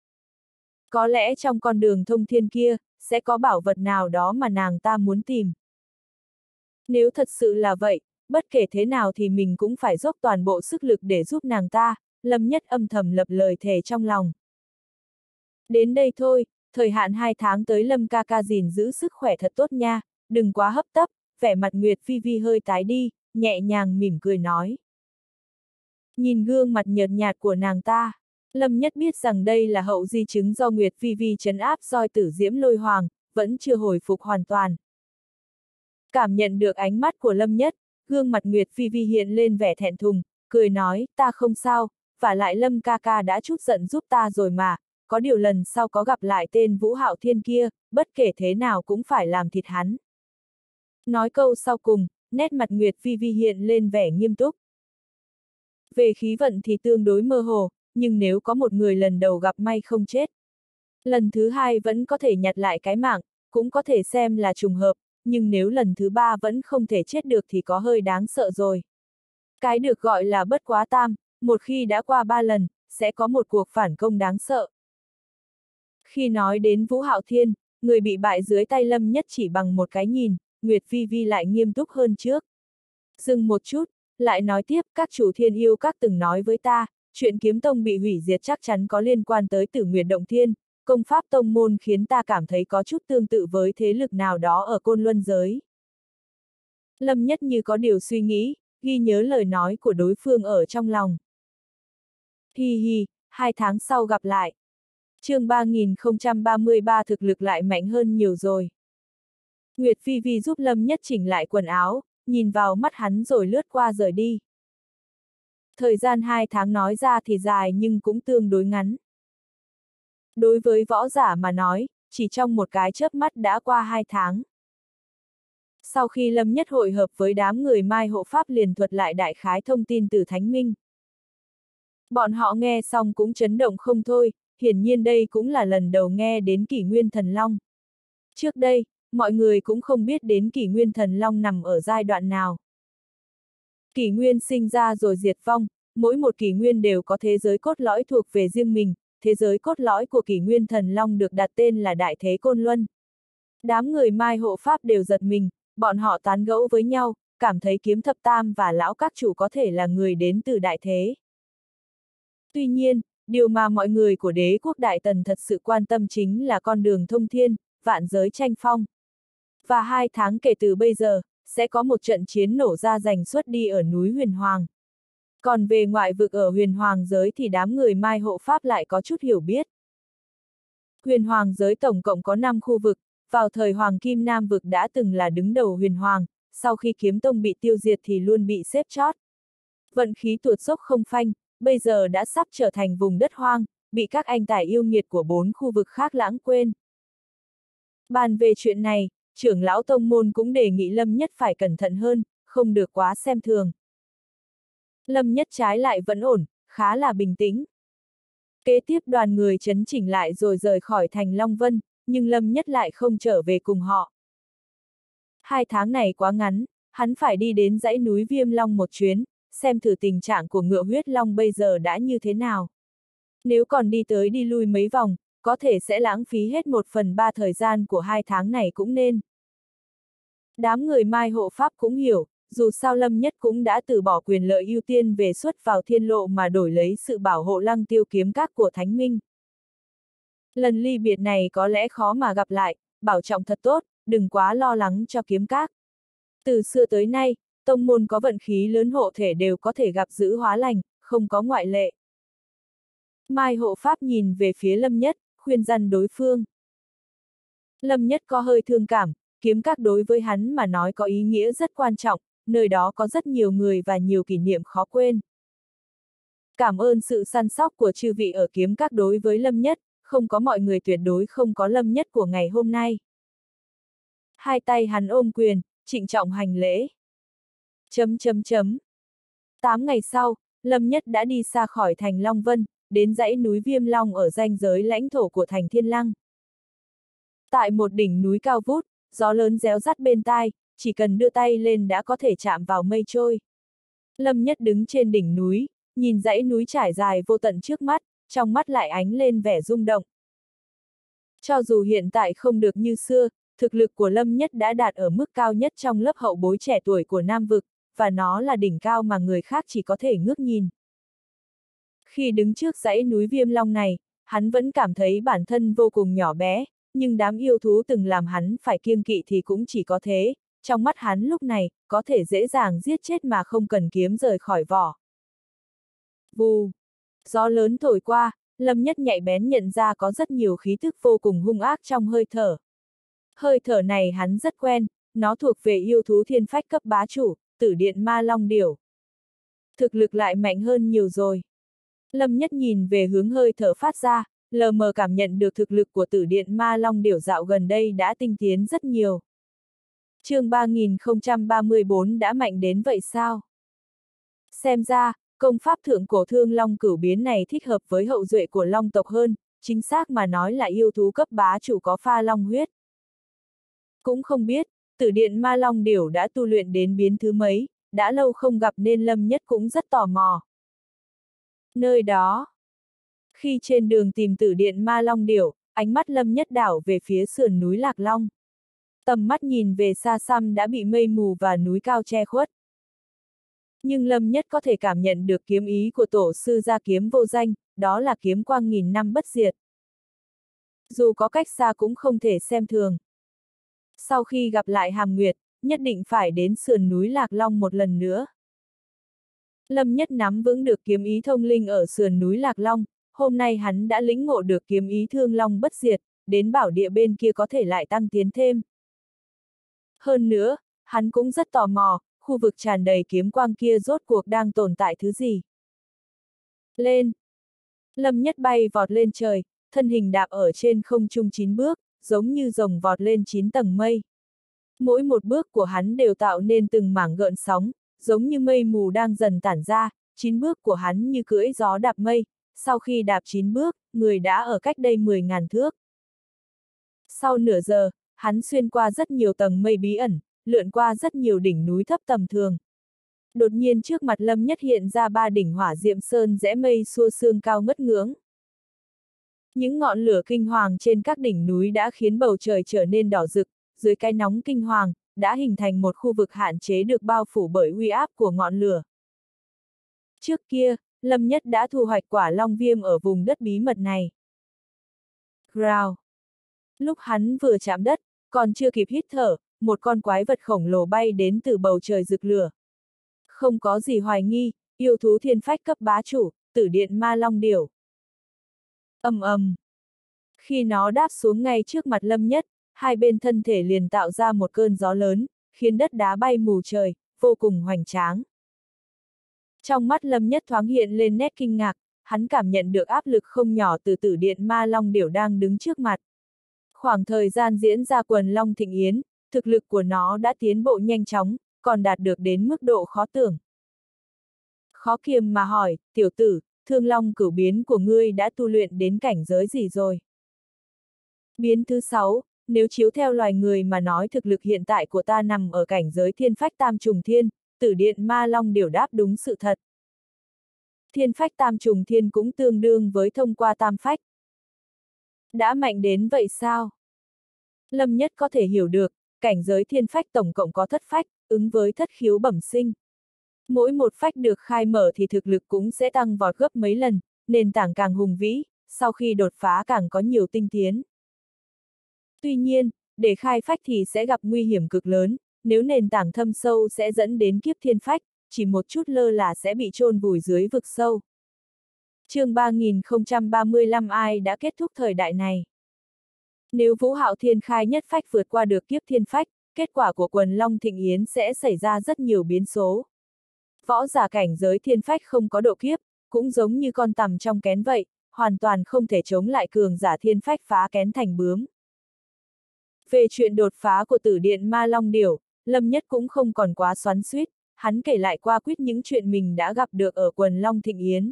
Có lẽ trong con đường thông thiên kia, sẽ có bảo vật nào đó mà nàng ta muốn tìm. Nếu thật sự là vậy, bất kể thế nào thì mình cũng phải dốc toàn bộ sức lực để giúp nàng ta, Lâm Nhất âm thầm lập lời thề trong lòng. Đến đây thôi, thời hạn 2 tháng tới Lâm ca ca gìn giữ sức khỏe thật tốt nha, đừng quá hấp tấp, vẻ mặt Nguyệt Phi Vi hơi tái đi, nhẹ nhàng mỉm cười nói. Nhìn gương mặt nhợt nhạt của nàng ta, Lâm Nhất biết rằng đây là hậu di chứng do Nguyệt Phi Vi trấn áp roi tử diễm lôi hoàng, vẫn chưa hồi phục hoàn toàn. Cảm nhận được ánh mắt của Lâm Nhất, gương mặt Nguyệt Phi Vi hiện lên vẻ thẹn thùng, cười nói, ta không sao, vả lại Lâm ca ca đã chút giận giúp ta rồi mà, có điều lần sau có gặp lại tên Vũ Hạo Thiên kia, bất kể thế nào cũng phải làm thịt hắn. Nói câu sau cùng, nét mặt Nguyệt Phi Vi hiện lên vẻ nghiêm túc. Về khí vận thì tương đối mơ hồ, nhưng nếu có một người lần đầu gặp may không chết, lần thứ hai vẫn có thể nhặt lại cái mạng, cũng có thể xem là trùng hợp, nhưng nếu lần thứ ba vẫn không thể chết được thì có hơi đáng sợ rồi. Cái được gọi là bất quá tam, một khi đã qua 3 lần, sẽ có một cuộc phản công đáng sợ. Khi nói đến Vũ Hạo Thiên, người bị bại dưới tay Lâm Nhất chỉ bằng một cái nhìn, Nguyệt Phi Vi lại nghiêm túc hơn trước. Dừng một chút, lại nói tiếp, các chủ thiên yêu các từng nói với ta, chuyện kiếm tông bị hủy diệt chắc chắn có liên quan tới Tử Nguyệt Động Thiên, công pháp tông môn khiến ta cảm thấy có chút tương tự với thế lực nào đó ở Côn Luân giới. Lâm Nhất như có điều suy nghĩ, ghi nhớ lời nói của đối phương ở trong lòng. Hi hi, 2 tháng sau gặp lại. Chương 3033 thực lực lại mạnh hơn nhiều rồi. Nguyệt Phi Vi giúp Lâm Nhất chỉnh lại quần áo, nhìn vào mắt hắn rồi lướt qua rời đi. Thời gian 2 tháng nói ra thì dài nhưng cũng tương đối ngắn. Đối với võ giả mà nói, chỉ trong một cái chớp mắt đã qua 2 tháng. Sau khi Lâm Nhất hội hợp với đám người Mai Hộ Pháp liền thuật lại đại khái thông tin từ Thánh Minh. Bọn họ nghe xong cũng chấn động không thôi, hiển nhiên đây cũng là lần đầu nghe đến Kỷ Nguyên Thần Long. Trước đây, mọi người cũng không biết đến Kỷ Nguyên Thần Long nằm ở giai đoạn nào. Kỷ Nguyên sinh ra rồi diệt vong, mỗi một kỷ nguyên đều có thế giới cốt lõi thuộc về riêng mình, thế giới cốt lõi của Kỷ Nguyên Thần Long được đặt tên là Đại Thế Côn Luân. Đám người Mai Hộ Pháp đều giật mình, bọn họ tán gẫu với nhau, cảm thấy Kiếm Thập Tam và Lão Các Chủ có thể là người đến từ Đại Thế. Tuy nhiên, điều mà mọi người của đế quốc Đại Tần thật sự quan tâm chính là con đường thông thiên, vạn giới tranh phong. Và 2 tháng kể từ bây giờ, sẽ có một trận chiến nổ ra giành suất đi ở núi Huyền Hoàng. Còn về ngoại vực ở Huyền Hoàng giới thì đám người Mai Hộ Pháp lại có chút hiểu biết. Huyền Hoàng giới tổng cộng có 5 khu vực, vào thời Hoàng Kim Nam vực đã từng là đứng đầu Huyền Hoàng, sau khi Kiếm Tông bị tiêu diệt thì luôn bị xếp chót. Vận khí tuột dốc không phanh, bây giờ đã sắp trở thành vùng đất hoang, bị các anh tài yêu nghiệt của 4 khu vực khác lãng quên. Bàn về chuyện này, trưởng lão tông môn cũng đề nghị Lâm Nhất phải cẩn thận hơn, không được quá xem thường. Lâm Nhất trái lại vẫn ổn, khá là bình tĩnh. Kế tiếp đoàn người chấn chỉnh lại rồi rời khỏi thành Long Vân, nhưng Lâm Nhất lại không trở về cùng họ. 2 tháng này quá ngắn, hắn phải đi đến dãy núi Viêm Long một chuyến, xem thử tình trạng của ngựa huyết long bây giờ đã như thế nào. Nếu còn đi tới đi lui mấy vòng, có thể sẽ lãng phí hết 1/3 thời gian của 2 tháng này cũng nên. Đám người Mai Hộ Pháp cũng hiểu, dù sao Lâm Nhất cũng đã từ bỏ quyền lợi ưu tiên về xuất vào thiên lộ mà đổi lấy sự bảo hộ Lăng Tiêu kiếm các của Thánh Minh. Lần ly biệt này có lẽ khó mà gặp lại, bảo trọng thật tốt, đừng quá lo lắng cho kiếm các. Từ xưa tới nay, tông môn có vận khí lớn hộ thể đều có thể gặp dữ hóa lành, không có ngoại lệ. Mai Hộ Pháp nhìn về phía Lâm Nhất, khuyên răn đối phương. Lâm Nhất có hơi thương cảm, kiếm các đối với hắn mà nói có ý nghĩa rất quan trọng, nơi đó có rất nhiều người và nhiều kỷ niệm khó quên. Cảm ơn sự săn sóc của chư vị ở kiếm các đối với Lâm Nhất, không có mọi người tuyệt đối không có Lâm Nhất của ngày hôm nay. Hai tay hắn ôm quyền, trịnh trọng hành lễ. 8 ngày sau, Lâm Nhất đã đi xa khỏi thành Long Vân, đến dãy núi Viêm Long ở ranh giới lãnh thổ của thành Thiên Lăng. Tại một đỉnh núi cao vút, gió lớn réo rắt bên tai, chỉ cần đưa tay lên đã có thể chạm vào mây trôi. Lâm Nhất đứng trên đỉnh núi, nhìn dãy núi trải dài vô tận trước mắt, trong mắt lại ánh lên vẻ rung động. Cho dù hiện tại không được như xưa, thực lực của Lâm Nhất đã đạt ở mức cao nhất trong lớp hậu bối trẻ tuổi của Nam Vực, và nó là đỉnh cao mà người khác chỉ có thể ngước nhìn. Khi đứng trước dãy núi Viêm Long này, hắn vẫn cảm thấy bản thân vô cùng nhỏ bé, nhưng đám yêu thú từng làm hắn phải kiêng kỵ thì cũng chỉ có thế, trong mắt hắn lúc này, có thể dễ dàng giết chết mà không cần kiếm rời khỏi vỏ. Vù! Gió lớn thổi qua, Lâm Nhất nhạy bén nhận ra có rất nhiều khí thức vô cùng hung ác trong hơi thở. Hơi thở này hắn rất quen, nó thuộc về yêu thú thiên phách cấp bá chủ, Tử Điện Ma Long Điểu. Thực lực lại mạnh hơn nhiều rồi. Lâm Nhất nhìn về hướng hơi thở phát ra, lờ mờ cảm nhận được thực lực của Tử Điện Ma Long Điểu dạo gần đây đã tinh tiến rất nhiều. Chương 3034 đã mạnh đến vậy sao? Xem ra, công pháp thượng cổ Thương Long Cửu Biến này thích hợp với hậu duệ của Long tộc hơn, chính xác mà nói là yêu thú cấp bá chủ có pha long huyết. Cũng không biết, Tử Điện Ma Long Điểu đã tu luyện đến biến thứ mấy, đã lâu không gặp nên Lâm Nhất cũng rất tò mò. Nơi đó. Khi trên đường tìm Tử Điện Ma Long Điểu, ánh mắt Lâm Nhất đảo về phía sườn núi Lạc Long. Tầm mắt nhìn về xa xăm đã bị mây mù và núi cao che khuất. Nhưng Lâm Nhất có thể cảm nhận được kiếm ý của tổ sư gia kiếm vô danh, đó là kiếm quang nghìn năm bất diệt. Dù có cách xa cũng không thể xem thường. Sau khi gặp lại Hàm Nguyệt, nhất định phải đến sườn núi Lạc Long một lần nữa. Lâm Nhất nắm vững được kiếm ý thông linh ở sườn núi Lạc Long, hôm nay hắn đã lĩnh ngộ được kiếm ý thương long bất diệt, đến bảo địa bên kia có thể lại tăng tiến thêm. Hơn nữa, hắn cũng rất tò mò, khu vực tràn đầy kiếm quang kia rốt cuộc đang tồn tại thứ gì. Lên! Lâm Nhất bay vọt lên trời, thân hình đạp ở trên không trung 9 bước, giống như rồng vọt lên 9 tầng mây. Mỗi một bước của hắn đều tạo nên từng mảng gợn sóng, giống như mây mù đang dần tản ra, 9 bước của hắn như cưỡi gió đạp mây, sau khi đạp 9 bước, người đã ở cách đây 10.000 thước. Sau nửa giờ, hắn xuyên qua rất nhiều tầng mây bí ẩn, lượn qua rất nhiều đỉnh núi thấp tầm thường. Đột nhiên trước mặt Lâm Nhất hiện ra 3 đỉnh hỏa diệm sơn rẽ mây xua sương cao ngất ngưỡng. Những ngọn lửa kinh hoàng trên các đỉnh núi đã khiến bầu trời trở nên đỏ rực, dưới cái nóng kinh hoàng, đã hình thành một khu vực hạn chế được bao phủ bởi uy áp của ngọn lửa. Trước kia, Lâm Nhất đã thu hoạch quả long viêm ở vùng đất bí mật này. Rào! Lúc hắn vừa chạm đất, còn chưa kịp hít thở, một con quái vật khổng lồ bay đến từ bầu trời rực lửa. Không có gì hoài nghi, yêu thú thiên phách cấp bá chủ, Tử Điện Ma Long Điểu. Ầm ầm. Khi nó đáp xuống ngay trước mặt Lâm Nhất, hai bên thân thể liền tạo ra một cơn gió lớn, khiến đất đá bay mù trời, vô cùng hoành tráng. Trong mắt Lâm Nhất thoáng hiện lên nét kinh ngạc, hắn cảm nhận được áp lực không nhỏ từ Tử Điện Ma Long Điểu đang đứng trước mặt. Khoảng thời gian diễn ra quần Long Thịnh Yến, thực lực của nó đã tiến bộ nhanh chóng, còn đạt được đến mức độ khó tưởng. Khó kiềm mà hỏi, tiểu tử, Thương Long Cửu Biến của ngươi đã tu luyện đến cảnh giới gì rồi? Biến thứ 6, nếu chiếu theo loài người mà nói thực lực hiện tại của ta nằm ở cảnh giới thiên phách tam trùng thiên, Tử Điện Ma Long Điểu đáp đúng sự thật. Thiên phách tam trùng thiên cũng tương đương với thông qua tam phách. Đã mạnh đến vậy sao? Lâm Nhất có thể hiểu được, cảnh giới thiên phách tổng cộng có thất phách, ứng với thất khiếu bẩm sinh. Mỗi một phách được khai mở thì thực lực cũng sẽ tăng vọt gấp mấy lần, nền tảng càng hùng vĩ, sau khi đột phá càng có nhiều tinh tiến. Tuy nhiên, để khai phách thì sẽ gặp nguy hiểm cực lớn, nếu nền tảng thâm sâu sẽ dẫn đến kiếp thiên phách, chỉ một chút lơ là sẽ bị chôn vùi dưới vực sâu. Chương 3035 ai đã kết thúc thời đại này? Nếu Vũ Hạo Thiên khai nhất phách vượt qua được kiếp thiên phách, kết quả của quần Long Thịnh Yến sẽ xảy ra rất nhiều biến số. Võ giả cảnh giới thiên phách không có độ kiếp, cũng giống như con tằm trong kén vậy, hoàn toàn không thể chống lại cường giả thiên phách phá kén thành bướm. Về chuyện đột phá của Tử Điện Ma Long Điểu, Lâm Nhất cũng không còn quá xoắn xuýt, hắn kể lại qua quýt những chuyện mình đã gặp được ở quần Long Thịnh Yến.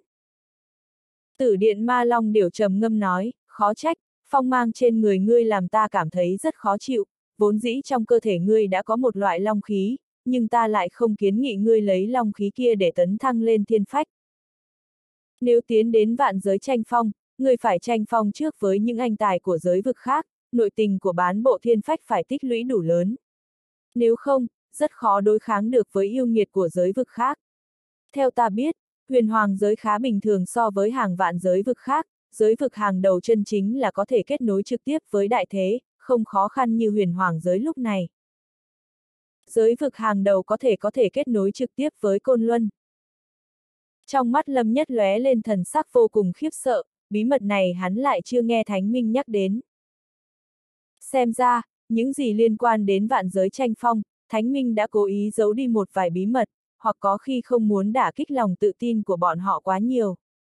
Tử Điện Ma Long Điểu trầm ngâm nói, khó trách, phong mang trên người ngươi làm ta cảm thấy rất khó chịu, vốn dĩ trong cơ thể ngươi đã có một loại long khí, nhưng ta lại không kiến nghị ngươi lấy long khí kia để tấn thăng lên thiên phách. Nếu tiến đến vạn giới tranh phong, ngươi phải tranh phong trước với những anh tài của giới vực khác, nội tình của bán bộ thiên phách phải tích lũy đủ lớn. Nếu không, rất khó đối kháng được với yêu nghiệt của giới vực khác. Theo ta biết, huyền hoàng giới khá bình thường so với hàng vạn giới vực khác, giới vực hàng đầu chân chính là có thể kết nối trực tiếp với đại thế, không khó khăn như huyền hoàng giới lúc này. Giới vực hàng đầu có thể kết nối trực tiếp với Côn Luân. Trong mắt Lâm Nhất lóe lên thần sắc vô cùng khiếp sợ, bí mật này hắn lại chưa nghe Thánh Minh nhắc đến. Xem ra, những gì liên quan đến vạn giới tranh phong, Thánh Minh đã cố ý giấu đi một vài bí mật, hoặc có khi không muốn đả kích lòng tự tin của bọn họ quá nhiều.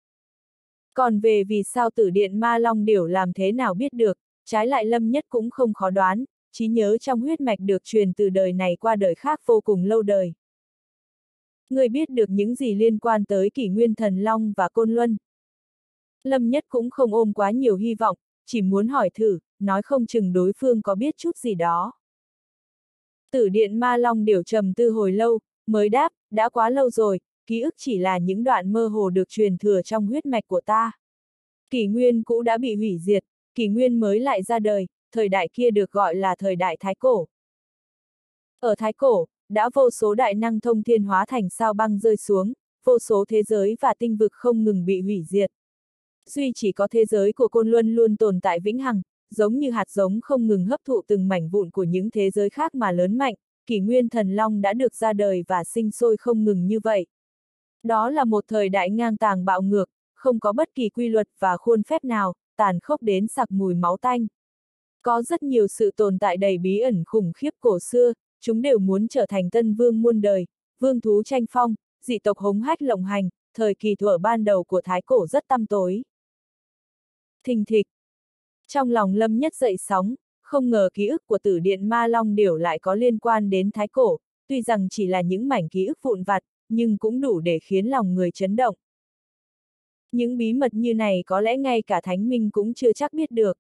Còn về vì sao Tử Điện Ma Long Điểu làm thế nào biết được, trái lại Lâm Nhất cũng không khó đoán, trí nhớ trong huyết mạch được truyền từ đời này qua đời khác vô cùng lâu đời. Người biết được những gì liên quan tới Kỷ Nguyên Thần Long và Côn Luân. Lâm Nhất cũng không ôm quá nhiều hy vọng, chỉ muốn hỏi thử, nói không chừng đối phương có biết chút gì đó. Tử Điện Ma Long Điểu trầm tư hồi lâu, mới đáp, đã quá lâu rồi, ký ức chỉ là những đoạn mơ hồ được truyền thừa trong huyết mạch của ta. Kỷ nguyên cũ đã bị hủy diệt, kỷ nguyên mới lại ra đời, thời đại kia được gọi là thời đại Thái Cổ. Ở Thái Cổ, đã vô số đại năng thông thiên hóa thành sao băng rơi xuống, vô số thế giới và tinh vực không ngừng bị hủy diệt. Duy chỉ có thế giới của Côn Luân luôn tồn tại vĩnh hằng, giống như hạt giống không ngừng hấp thụ từng mảnh vụn của những thế giới khác mà lớn mạnh, Kỷ Nguyên Thần Long đã được ra đời và sinh sôi không ngừng như vậy. Đó là một thời đại ngang tàng bạo ngược, không có bất kỳ quy luật và khuôn phép nào, tàn khốc đến sặc mùi máu tanh. Có rất nhiều sự tồn tại đầy bí ẩn khủng khiếp cổ xưa, chúng đều muốn trở thành tân vương muôn đời, vương thú tranh phong, dị tộc hống hách lộng hành, thời kỳ thuở ban đầu của Thái Cổ rất tăm tối. Thình thịch. Trong lòng Lâm Nhất dậy sóng, không ngờ ký ức của Tử Điện Ma Long Điểu lại có liên quan đến Thái Cổ, tuy rằng chỉ là những mảnh ký ức vụn vặt, nhưng cũng đủ để khiến lòng người chấn động. Những bí mật như này có lẽ ngay cả Thánh Minh cũng chưa chắc biết được.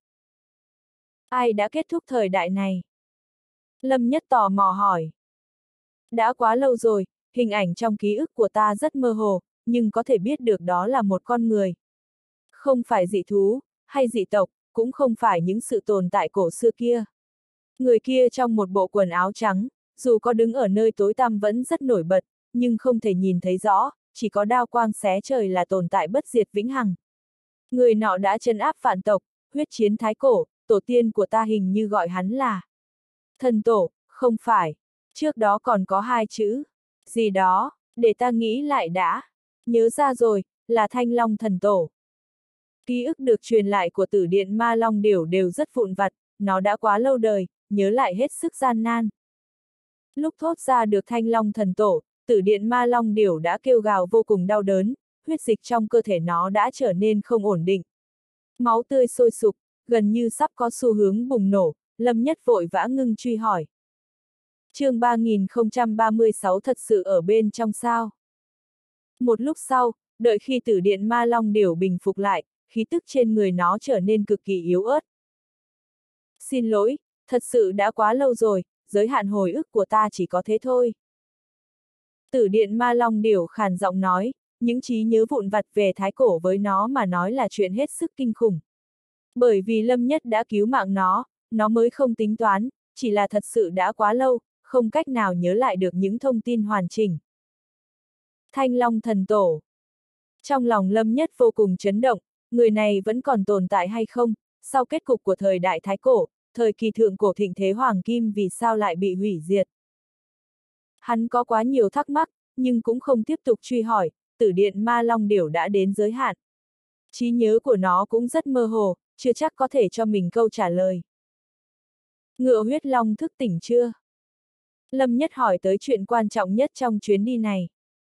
Ai đã kết thúc thời đại này? Lâm Nhất tò mò hỏi. Đã quá lâu rồi, hình ảnh trong ký ức của ta rất mơ hồ, nhưng có thể biết được đó là một con người. Không phải dị thú, hay dị tộc, cũng không phải những sự tồn tại cổ xưa kia. Người kia trong một bộ quần áo trắng, dù có đứng ở nơi tối tăm vẫn rất nổi bật, nhưng không thể nhìn thấy rõ, chỉ có đao quang xé trời là tồn tại bất diệt vĩnh hằng. Người nọ đã trấn áp vạn tộc, huyết chiến Thái Cổ, tổ tiên của ta hình như gọi hắn là thần tổ, không phải. Trước đó còn có hai chữ, gì đó, để ta nghĩ lại đã. Nhớ ra rồi, là Thanh Long thần tổ. Ký ức được truyền lại của Tử Điện Ma Long Điểu đều rất vụn vặt, nó đã quá lâu đời, nhớ lại hết sức gian nan. Lúc thốt ra được Thanh Long thần tổ, Tử Điện Ma Long Điểu đã kêu gào vô cùng đau đớn, huyết dịch trong cơ thể nó đã trở nên không ổn định. Máu tươi sôi sục, gần như sắp có xu hướng bùng nổ, Lâm Nhất vội vã ngưng truy hỏi. Chương 3036 thật sự ở bên trong sao? Một lúc sau, đợi khi Tử Điện Ma Long Điểu bình phục lại, khí tức trên người nó trở nên cực kỳ yếu ớt. Xin lỗi, thật sự đã quá lâu rồi, giới hạn hồi ức của ta chỉ có thế thôi. Tử Điện Ma Long Điểu khàn giọng nói, những trí nhớ vụn vặt về Thái Cổ với nó mà nói là chuyện hết sức kinh khủng. Bởi vì Lâm Nhất đã cứu mạng nó mới không tính toán, chỉ là thật sự đã quá lâu, không cách nào nhớ lại được những thông tin hoàn chỉnh. Thanh Long thần tổ. Trong lòng Lâm Nhất vô cùng chấn động, người này vẫn còn tồn tại hay không, sau kết cục của thời đại Thái Cổ, thời kỳ thượng cổ thịnh thế Hoàng Kim vì sao lại bị hủy diệt. Hắn có quá nhiều thắc mắc, nhưng cũng không tiếp tục truy hỏi, Tử Điện Ma Long Điểu đã đến giới hạn. Trí nhớ của nó cũng rất mơ hồ, chưa chắc có thể cho mình câu trả lời. Ngựa huyết long thức tỉnh chưa? Lâm Nhất hỏi tới chuyện quan trọng nhất trong chuyến đi này.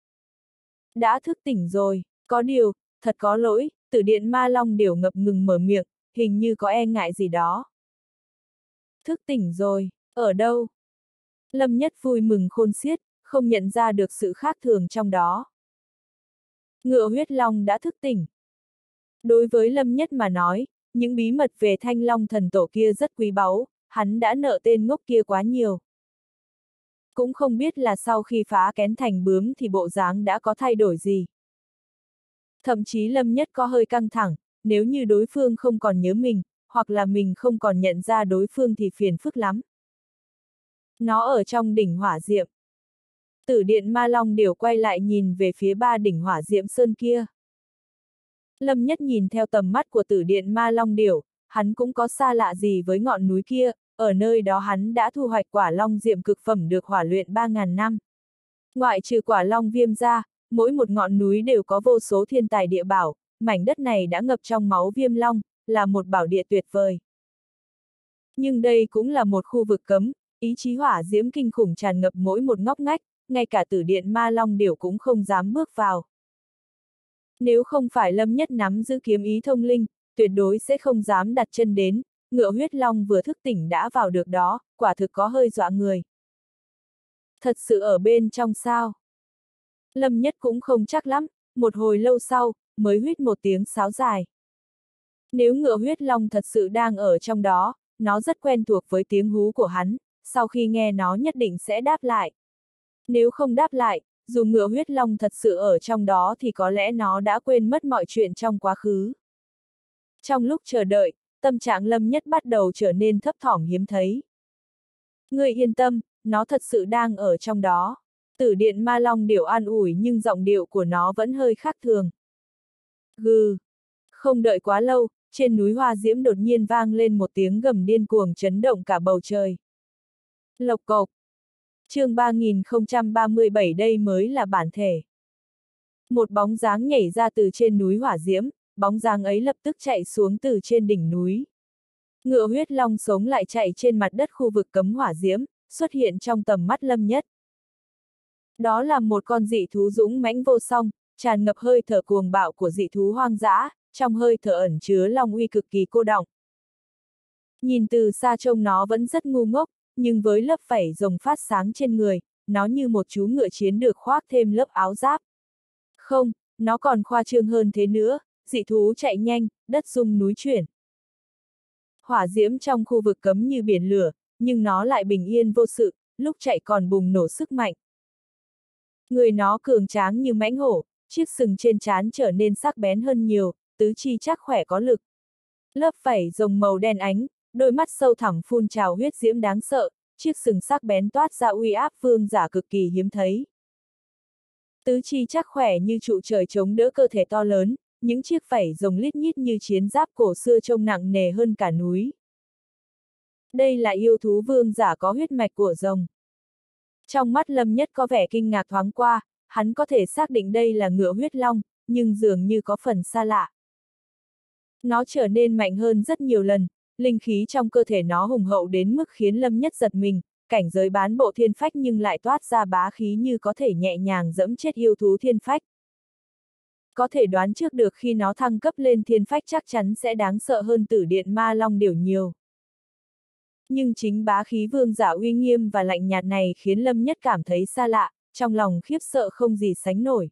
Đã thức tỉnh rồi, có điều, thật có lỗi, Tử Điện Ma Long Điểu ngập ngừng mở miệng, hình như có e ngại gì đó. Thức tỉnh rồi, ở đâu? Lâm Nhất vui mừng khôn xiết, không nhận ra được sự khác thường trong đó. Ngựa huyết long đã thức tỉnh. Đối với Lâm Nhất mà nói, những bí mật về Thanh Long thần tổ kia rất quý báu, hắn đã nợ tên ngốc kia quá nhiều. Cũng không biết là sau khi phá kén thành bướm thì bộ dáng đã có thay đổi gì. Thậm chí Lâm Nhất có hơi căng thẳng, nếu như đối phương không còn nhớ mình, hoặc là mình không còn nhận ra đối phương thì phiền phức lắm. Nó ở trong đỉnh hỏa diệm. Tử điện ma long điểu quay lại nhìn về phía 3 đỉnh hỏa diệm sơn kia. Lâm Nhất nhìn theo tầm mắt của tử điện ma long điểu, hắn cũng có xa lạ gì với ngọn núi kia, ở nơi đó hắn đã thu hoạch quả long diệm cực phẩm được hỏa luyện 3.000 năm. Ngoại trừ quả long viêm ra, mỗi một ngọn núi đều có vô số thiên tài địa bảo, mảnh đất này đã ngập trong máu viêm long, là một bảo địa tuyệt vời. Nhưng đây cũng là một khu vực cấm, ý chí hỏa diễm kinh khủng tràn ngập mỗi một ngóc ngách, ngay cả tử điện ma long điểu cũng không dám bước vào. Nếu không phải Lâm Nhất nắm giữ kiếm ý thông linh, tuyệt đối sẽ không dám đặt chân đến, ngựa huyết long vừa thức tỉnh đã vào được đó, quả thực có hơi dọa người. Thật sự ở bên trong sao? Lâm Nhất cũng không chắc lắm, một hồi lâu sau, mới huýt một tiếng sáo dài. Nếu ngựa huyết long thật sự đang ở trong đó, nó rất quen thuộc với tiếng hú của hắn, sau khi nghe nó nhất định sẽ đáp lại. Nếu không đáp lại, dù ngựa huyết long thật sự ở trong đó thì có lẽ nó đã quên mất mọi chuyện trong quá khứ. Trong lúc chờ đợi, tâm trạng Lâm Nhất bắt đầu trở nên thấp thỏm hiếm thấy. Ngươi yên tâm, nó thật sự đang ở trong đó. Tử điện ma long điểu an ủi nhưng giọng điệu của nó vẫn hơi khác thường. Gừ. Không đợi quá lâu, trên núi Hoa Diễm đột nhiên vang lên một tiếng gầm điên cuồng chấn động cả bầu trời. Lộc cộc. Chương 3037 đây mới là bản thể. Một bóng dáng nhảy ra từ trên núi Hỏa Diễm, bóng dáng ấy lập tức chạy xuống từ trên đỉnh núi. Ngựa huyết long sống lại chạy trên mặt đất khu vực cấm hỏa diễm, xuất hiện trong tầm mắt Lâm Nhất. Đó là một con dị thú dũng mãnh vô song, tràn ngập hơi thở cuồng bạo của dị thú hoang dã, trong hơi thở ẩn chứa long uy cực kỳ cô đọng. Nhìn từ xa trông nó vẫn rất ngu ngốc, nhưng với lớp vảy rồng phát sáng trên người, nó như một chú ngựa chiến được khoác thêm lớp áo giáp. Không, nó còn khoa trương hơn thế nữa, dị thú chạy nhanh, đất rung núi chuyển. Hỏa diễm trong khu vực cấm như biển lửa, nhưng nó lại bình yên vô sự, lúc chạy còn bùng nổ sức mạnh. Người nó cường tráng như mãnh hổ, chiếc sừng trên trán trở nên sắc bén hơn nhiều, tứ chi chắc khỏe có lực. Lớp vảy rồng màu đen ánh, đôi mắt sâu thẳm phun trào huyết diễm đáng sợ, chiếc sừng sắc bén toát ra uy áp vương giả cực kỳ hiếm thấy. Tứ chi chắc khỏe như trụ trời chống đỡ cơ thể to lớn, những chiếc vảy rồng lít nhít như chiến giáp cổ xưa trông nặng nề hơn cả núi. Đây là yêu thú vương giả có huyết mạch của rồng. Trong mắt Lâm Nhất có vẻ kinh ngạc thoáng qua, hắn có thể xác định đây là ngựa huyết long, nhưng dường như có phần xa lạ. Nó trở nên mạnh hơn rất nhiều lần, linh khí trong cơ thể nó hùng hậu đến mức khiến Lâm Nhất giật mình, cảnh giới bán bộ thiên phách nhưng lại toát ra bá khí như có thể nhẹ nhàng dẫm chết yêu thú thiên phách. Có thể đoán trước được khi nó thăng cấp lên thiên phách chắc chắn sẽ đáng sợ hơn tử điện ma long điểu nhiều. Nhưng chính bá khí vương giả uy nghiêm và lạnh nhạt này khiến Lâm Nhất cảm thấy xa lạ, trong lòng khiếp sợ không gì sánh nổi.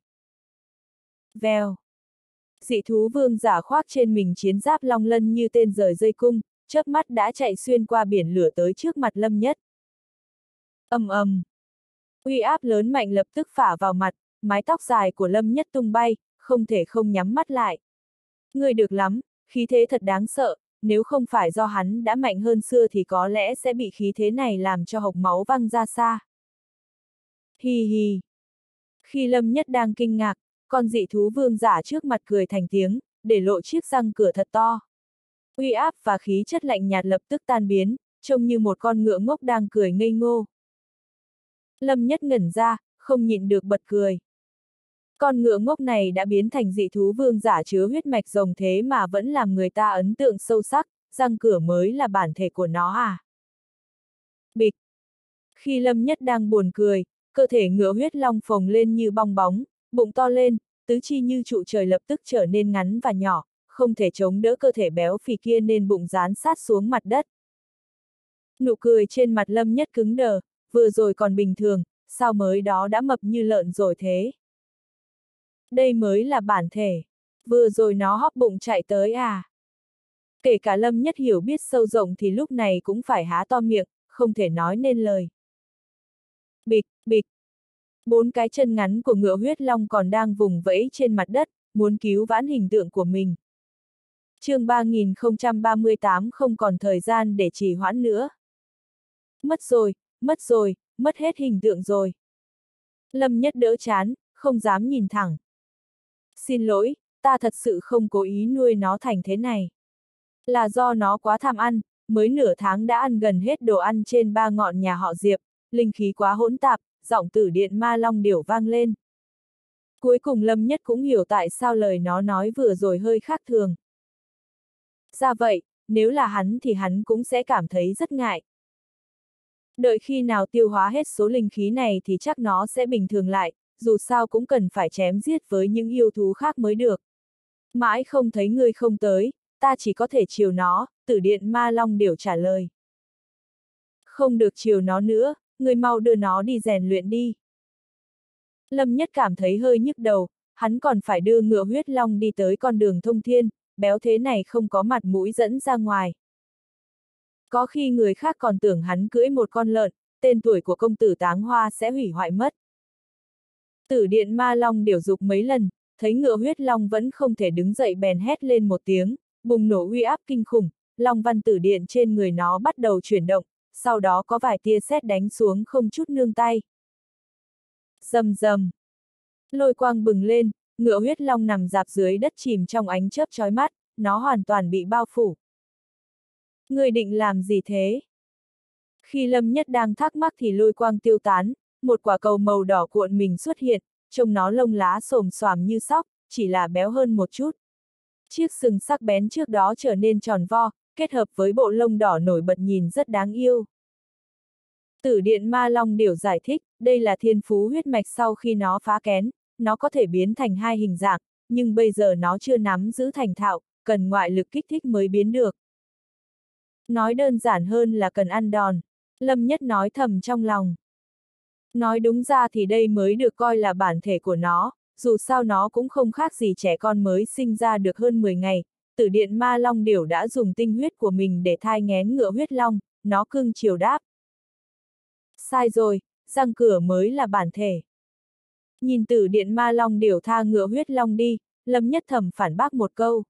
Vèo. Dị thú vương giả khoác trên mình chiến giáp long lân như tên rời dây cung, chớp mắt đã chạy xuyên qua biển lửa tới trước mặt Lâm Nhất. Ầm ầm. Uy áp lớn mạnh lập tức phả vào mặt, mái tóc dài của Lâm Nhất tung bay, không thể không nhắm mắt lại. Người được lắm, khí thế thật đáng sợ, nếu không phải do hắn đã mạnh hơn xưa thì có lẽ sẽ bị khí thế này làm cho hộc máu văng ra xa. Hi hi. Khi Lâm Nhất đang kinh ngạc, con dị thú vương giả trước mặt cười thành tiếng, để lộ chiếc răng cửa thật to. Uy áp và khí chất lạnh nhạt lập tức tan biến, trông như một con ngựa ngốc đang cười ngây ngô. Lâm Nhất ngẩn ra, không nhịn được bật cười. Con ngựa ngốc này đã biến thành dị thú vương giả chứa huyết mạch rồng thế mà vẫn làm người ta ấn tượng sâu sắc, răng cửa mới là bản thể của nó à? Bịch! Khi Lâm Nhất đang buồn cười, cơ thể ngựa huyết long phồng lên như bong bóng, bụng to lên, tứ chi như trụ trời lập tức trở nên ngắn và nhỏ, không thể chống đỡ cơ thể béo phì kia nên bụng dán sát xuống mặt đất. Nụ cười trên mặt Lâm Nhất cứng đờ, vừa rồi còn bình thường, sao mới đó đã mập như lợn rồi thế? Đây mới là bản thể. Vừa rồi nó hóp bụng chạy tới à? Kể cả Lâm Nhất hiểu biết sâu rộng thì lúc này cũng phải há to miệng, không thể nói nên lời. Bịch, bịch. 4 cái chân ngắn của ngựa huyết long còn đang vùng vẫy trên mặt đất, muốn cứu vãn hình tượng của mình. Chương 3038 không còn thời gian để trì hoãn nữa. Mất rồi, mất hết hình tượng rồi. Lâm Nhất đỡ chán, không dám nhìn thẳng. Xin lỗi, ta thật sự không cố ý nuôi nó thành thế này. Là do nó quá tham ăn, mới nửa tháng đã ăn gần hết đồ ăn trên 3 ngọn nhà họ Diệp, linh khí quá hỗn tạp, giọng Tử Điện Ma Long Điểu vang lên. Cuối cùng Lâm Nhất cũng hiểu tại sao lời nó nói vừa rồi hơi khác thường. Ra vậy, nếu là hắn thì hắn cũng sẽ cảm thấy rất ngại. Đợi khi nào tiêu hóa hết số linh khí này thì chắc nó sẽ bình thường lại, dù sao cũng cần phải chém giết với những yêu thú khác mới được. Mãi không thấy ngươi không tới, ta chỉ có thể chiều nó, Tử Điện Ma Long Điểu trả lời. Không được chiều nó nữa, ngươi mau đưa nó đi rèn luyện đi. Lâm Nhất cảm thấy hơi nhức đầu, hắn còn phải đưa ngựa huyết long đi tới con đường thông thiên, béo thế này không có mặt mũi dẫn ra ngoài. Có khi người khác còn tưởng hắn cưỡi một con lợn, tên tuổi của công tử Táng Hoa sẽ hủy hoại mất. Tử Điện Ma Long Điểu dục mấy lần, thấy ngựa huyết long vẫn không thể đứng dậy bèn hét lên một tiếng, bùng nổ uy áp kinh khủng, long văn tử điện trên người nó bắt đầu chuyển động, sau đó có vài tia sét đánh xuống không chút nương tay. Rầm rầm. Lôi quang bừng lên, ngựa huyết long nằm rạp dưới đất chìm trong ánh chớp chói mắt, nó hoàn toàn bị bao phủ. Người định làm gì thế? Khi Lâm Nhất đang thắc mắc thì lôi quang tiêu tán, một quả cầu màu đỏ cuộn mình xuất hiện, trông nó lông lá xồm xoàm như sóc, chỉ là béo hơn một chút. Chiếc sừng sắc bén trước đó trở nên tròn vo, kết hợp với bộ lông đỏ nổi bật nhìn rất đáng yêu. Tử Điện Ma Long Điểu giải thích, đây là thiên phú huyết mạch sau khi nó phá kén, nó có thể biến thành hai hình dạng, nhưng bây giờ nó chưa nắm giữ thành thạo, cần ngoại lực kích thích mới biến được. Nói đơn giản hơn là cần ăn đòn, Lâm Nhất nói thầm trong lòng. Nói đúng ra thì đây mới được coi là bản thể của nó, dù sao nó cũng không khác gì trẻ con mới sinh ra được hơn 10 ngày, Tử Điện Ma Long Điểu đã dùng tinh huyết của mình để thai nghén ngựa huyết long, nó cưng chiều đáp. Sai rồi, răng cửa mới là bản thể. Nhìn Tử Điện Ma Long Điểu tha ngựa huyết long đi, Lâm Nhất thầm phản bác một câu.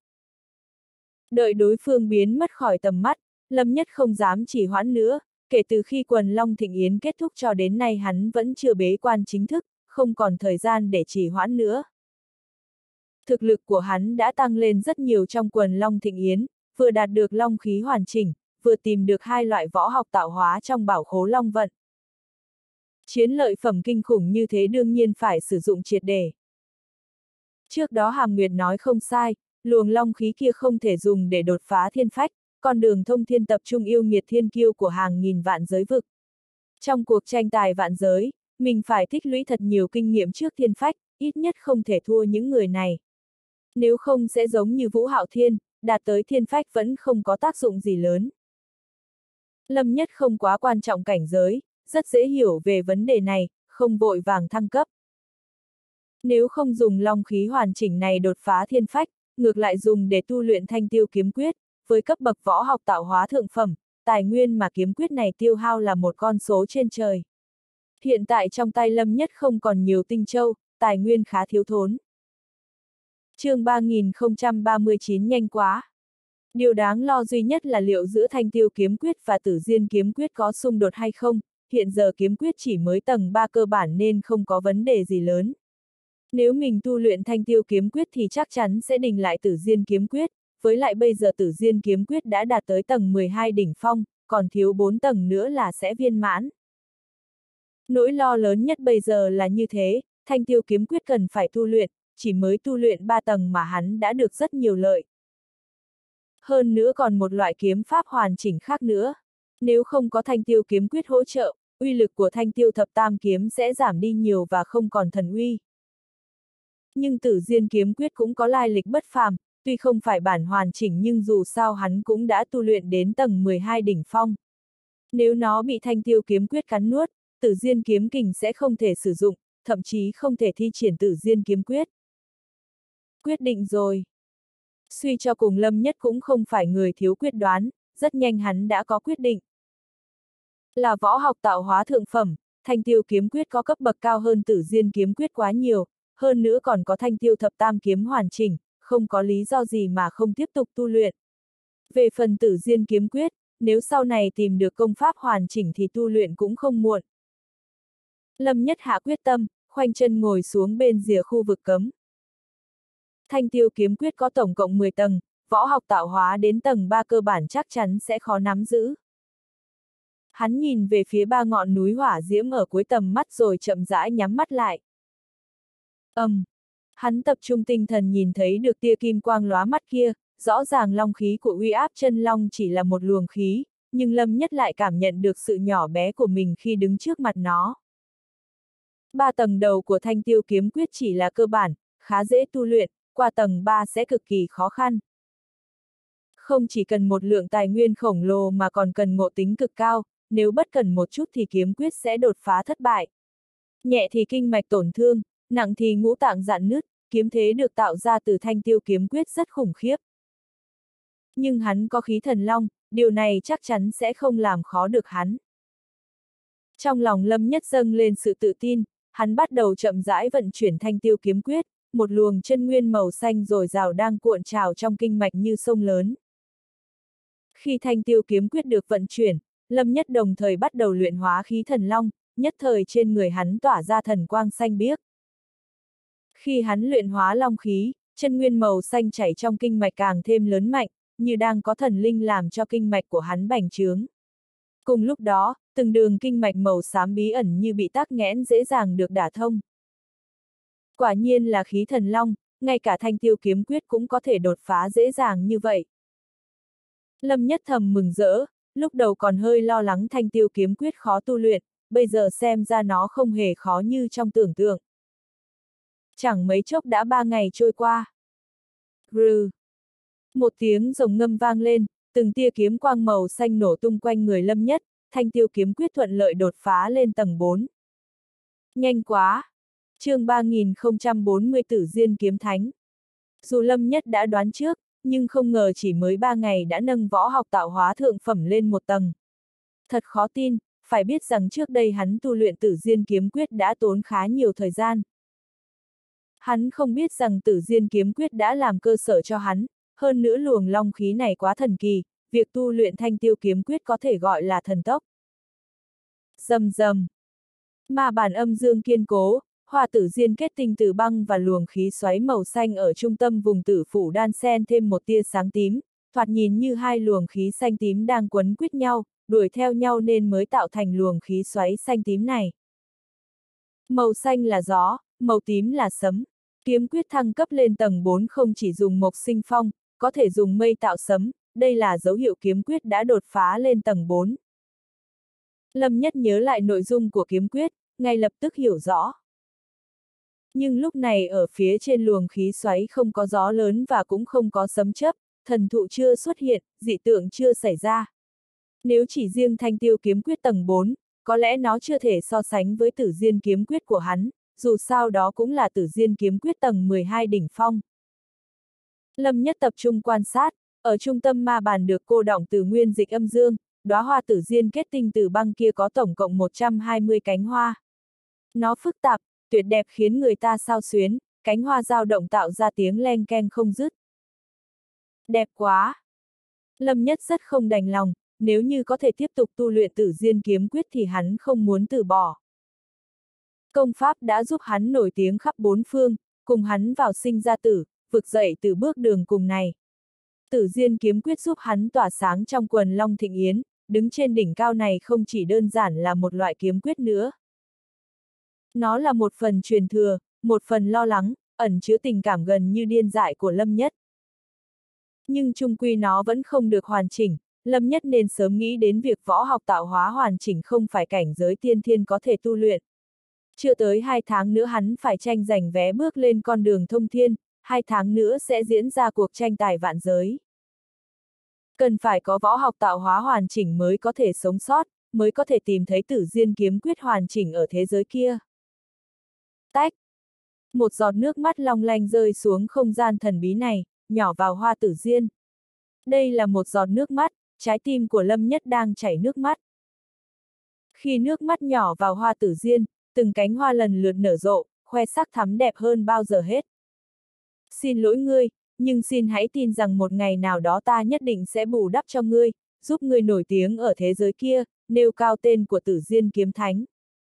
Đợi đối phương biến mất khỏi tầm mắt, Lâm Nhất không dám chỉ hoãn nữa, kể từ khi quần Long Thịnh Yến kết thúc cho đến nay hắn vẫn chưa bế quan chính thức, không còn thời gian để chỉ hoãn nữa. Thực lực của hắn đã tăng lên rất nhiều trong quần Long Thịnh Yến, vừa đạt được long khí hoàn chỉnh, vừa tìm được hai loại võ học tạo hóa trong bảo khố long vận. Chiến lợi phẩm kinh khủng như thế đương nhiên phải sử dụng triệt để. Trước đó Hàm Nguyệt nói không sai, luồng long khí kia không thể dùng để đột phá thiên phách, con đường thông thiên tập trung yêu nghiệt thiên kiêu của hàng nghìn vạn giới vực. Trong cuộc tranh tài vạn giới, mình phải tích lũy thật nhiều kinh nghiệm trước thiên phách, ít nhất không thể thua những người này. Nếu không sẽ giống như Vũ Hạo Thiên, đạt tới thiên phách vẫn không có tác dụng gì lớn. Lâm Nhất không quá quan trọng cảnh giới, rất dễ hiểu về vấn đề này, không vội vàng thăng cấp. Nếu không dùng long khí hoàn chỉnh này đột phá thiên phách, ngược lại dùng để tu luyện Thanh Tiêu kiếm quyết, với cấp bậc võ học tạo hóa thượng phẩm, tài nguyên mà kiếm quyết này tiêu hao là một con số trên trời. Hiện tại trong tay Lâm Nhất không còn nhiều tinh châu, tài nguyên khá thiếu thốn. Chương 3039 nhanh quá. Điều đáng lo duy nhất là liệu giữa Thanh Tiêu kiếm quyết và Tử Diên kiếm quyết có xung đột hay không, hiện giờ kiếm quyết chỉ mới tầng 3 cơ bản nên không có vấn đề gì lớn. Nếu mình tu luyện Thanh Tiêu kiếm quyết thì chắc chắn sẽ đình lại Tử Diên kiếm quyết, với lại bây giờ Tử Diên kiếm quyết đã đạt tới tầng 12 đỉnh phong, còn thiếu 4 tầng nữa là sẽ viên mãn. Nỗi lo lớn nhất bây giờ là như thế, Thanh Tiêu kiếm quyết cần phải tu luyện, chỉ mới tu luyện 3 tầng mà hắn đã được rất nhiều lợi. Hơn nữa còn một loại kiếm pháp hoàn chỉnh khác nữa. Nếu không có Thanh Tiêu kiếm quyết hỗ trợ, uy lực của Thanh Tiêu thập tam kiếm sẽ giảm đi nhiều và không còn thần uy. Nhưng Tử Diên kiếm quyết cũng có lai lịch bất phàm, tuy không phải bản hoàn chỉnh nhưng dù sao hắn cũng đã tu luyện đến tầng 12 đỉnh phong. Nếu nó bị Thanh Tiêu kiếm quyết cắn nuốt, Tử Diên kiếm kình sẽ không thể sử dụng, thậm chí không thể thi triển Tử Diên kiếm quyết. Quyết định rồi. Suy cho cùng Lâm Nhất cũng không phải người thiếu quyết đoán, rất nhanh hắn đã có quyết định. Là võ học tạo hóa thượng phẩm, Thanh Tiêu kiếm quyết có cấp bậc cao hơn Tử Diên kiếm quyết quá nhiều, hơn nữa còn có Thanh Tiêu thập tam kiếm hoàn chỉnh, không có lý do gì mà không tiếp tục tu luyện. Về phần Tử Diên kiếm quyết, nếu sau này tìm được công pháp hoàn chỉnh thì tu luyện cũng không muộn. Lâm Nhất hạ quyết tâm, khoanh chân ngồi xuống bên rìa khu vực cấm. Thanh Tiêu kiếm quyết có tổng cộng 10 tầng, võ học tạo hóa đến tầng 3 cơ bản chắc chắn sẽ khó nắm giữ. Hắn nhìn về phía 3 ngọn núi hỏa diễm ở cuối tầm mắt rồi chậm rãi nhắm mắt lại. Hắn tập trung tinh thần nhìn thấy được tia kim quang lóa mắt kia, rõ ràng long khí của uy áp chân long chỉ là một luồng khí, nhưng Lâm Nhất lại cảm nhận được sự nhỏ bé của mình khi đứng trước mặt nó. 3 tầng đầu của Thanh Tiêu kiếm quyết chỉ là cơ bản, khá dễ tu luyện, qua tầng 3 sẽ cực kỳ khó khăn. Không chỉ cần một lượng tài nguyên khổng lồ mà còn cần ngộ tính cực cao, nếu bất cẩn một chút thì kiếm quyết sẽ đột phá thất bại. Nhẹ thì kinh mạch tổn thương, nặng thì ngũ tạng rạn nứt, kiếm thế được tạo ra từ Thanh Tiêu kiếm quyết rất khủng khiếp. Nhưng hắn có khí thần long, điều này chắc chắn sẽ không làm khó được hắn. Trong lòng Lâm Nhất dâng lên sự tự tin, hắn bắt đầu chậm rãi vận chuyển Thanh Tiêu kiếm quyết, một luồng chân nguyên màu xanh dồi dào đang cuộn trào trong kinh mạch như sông lớn. Khi Thanh Tiêu kiếm quyết được vận chuyển, Lâm Nhất đồng thời bắt đầu luyện hóa khí thần long, nhất thời trên người hắn tỏa ra thần quang xanh biếc. Khi hắn luyện hóa long khí, chân nguyên màu xanh chảy trong kinh mạch càng thêm lớn mạnh, như đang có thần linh làm cho kinh mạch của hắn bành trướng. Cùng lúc đó, từng đường kinh mạch màu xám bí ẩn như bị tắc nghẽn dễ dàng được đả thông. Quả nhiên là khí thần long, ngay cả Thanh Tiêu kiếm quyết cũng có thể đột phá dễ dàng như vậy. Lâm Nhất thầm mừng rỡ, lúc đầu còn hơi lo lắng Thanh Tiêu kiếm quyết khó tu luyện, bây giờ xem ra nó không hề khó như trong tưởng tượng. Chẳng mấy chốc đã 3 ngày trôi qua. Rừ. Một tiếng rồng ngâm vang lên, từng tia kiếm quang màu xanh nổ tung quanh người Lâm Nhất, Thanh Tiêu kiếm quyết thuận lợi đột phá lên tầng 4. Nhanh quá! Chương 3040 Tử Diên kiếm thánh. Dù Lâm Nhất đã đoán trước, nhưng không ngờ chỉ mới 3 ngày đã nâng võ học tạo hóa thượng phẩm lên một tầng. Thật khó tin, phải biết rằng trước đây hắn tu luyện Tử Diên kiếm quyết đã tốn khá nhiều thời gian. Hắn không biết rằng Tử Diên kiếm quyết đã làm cơ sở cho hắn, hơn nữa luồng long khí này quá thần kỳ, việc tu luyện Thanh Tiêu kiếm quyết có thể gọi là thần tốc. Rầm rầm. Ma bản âm dương kiên cố, Hoa Tử Diên kết tinh từ băng và luồng khí xoáy màu xanh ở trung tâm vùng tử phủ đan xen thêm một tia sáng tím, thoạt nhìn như hai luồng khí xanh tím đang quấn quýt nhau, đuổi theo nhau nên mới tạo thành luồng khí xoáy xanh tím này. Màu xanh là gió, màu tím là sấm. Kiếm quyết thăng cấp lên tầng 4 không chỉ dùng mộc sinh phong, có thể dùng mây tạo sấm, đây là dấu hiệu kiếm quyết đã đột phá lên tầng 4. Lâm Nhất nhớ lại nội dung của kiếm quyết, ngay lập tức hiểu rõ. Nhưng lúc này ở phía trên luồng khí xoáy không có gió lớn và cũng không có sấm chớp, thần thụ chưa xuất hiện, dị tượng chưa xảy ra. Nếu chỉ riêng Thanh Tiêu kiếm quyết tầng 4, có lẽ nó chưa thể so sánh với Tử Diên kiếm quyết của hắn, dù sao đó cũng là Tử Diên kiếm quyết tầng 12 đỉnh phong. Lâm Nhất tập trung quan sát, ở trung tâm ma bàn được cô đọng từ nguyên dịch âm dương, đóa hoa Tử Diên kết tinh từ băng kia có tổng cộng 120 cánh hoa. Nó phức tạp, tuyệt đẹp khiến người ta xao xuyến, cánh hoa dao động tạo ra tiếng leng keng không dứt. Đẹp quá! Lâm Nhất rất không đành lòng, nếu như có thể tiếp tục tu luyện Tử Diên kiếm quyết thì hắn không muốn từ bỏ. Công pháp đã giúp hắn nổi tiếng khắp bốn phương, cùng hắn vào sinh ra tử, vực dậy từ bước đường cùng này. Tử Diên kiếm quyết giúp hắn tỏa sáng trong quần long thịnh yến, đứng trên đỉnh cao này không chỉ đơn giản là một loại kiếm quyết nữa. Nó là một phần truyền thừa, một phần lo lắng, ẩn chứa tình cảm gần như điên dại của Lâm Nhất. Nhưng chung quy nó vẫn không được hoàn chỉnh, Lâm Nhất nên sớm nghĩ đến việc võ học tạo hóa hoàn chỉnh không phải cảnh giới tiên thiên có thể tu luyện. Chưa tới 2 tháng nữa hắn phải tranh giành vé bước lên con đường thông thiên, 2 tháng nữa sẽ diễn ra cuộc tranh tài vạn giới. Cần phải có võ học tạo hóa hoàn chỉnh mới có thể sống sót, mới có thể tìm thấy Tử Diên kiếm quyết hoàn chỉnh ở thế giới kia. Tách! Một giọt nước mắt long lanh rơi xuống không gian thần bí này, nhỏ vào hoa Tử Diên. Đây là một giọt nước mắt, trái tim của Lâm Nhất đang chảy nước mắt. Khi nước mắt nhỏ vào hoa Tử Diên, từng cánh hoa lần lượt nở rộ, khoe sắc thắm đẹp hơn bao giờ hết. Xin lỗi ngươi, nhưng xin hãy tin rằng một ngày nào đó ta nhất định sẽ bù đắp cho ngươi, giúp ngươi nổi tiếng ở thế giới kia, nêu cao tên của Tử Diên Kiếm Thánh.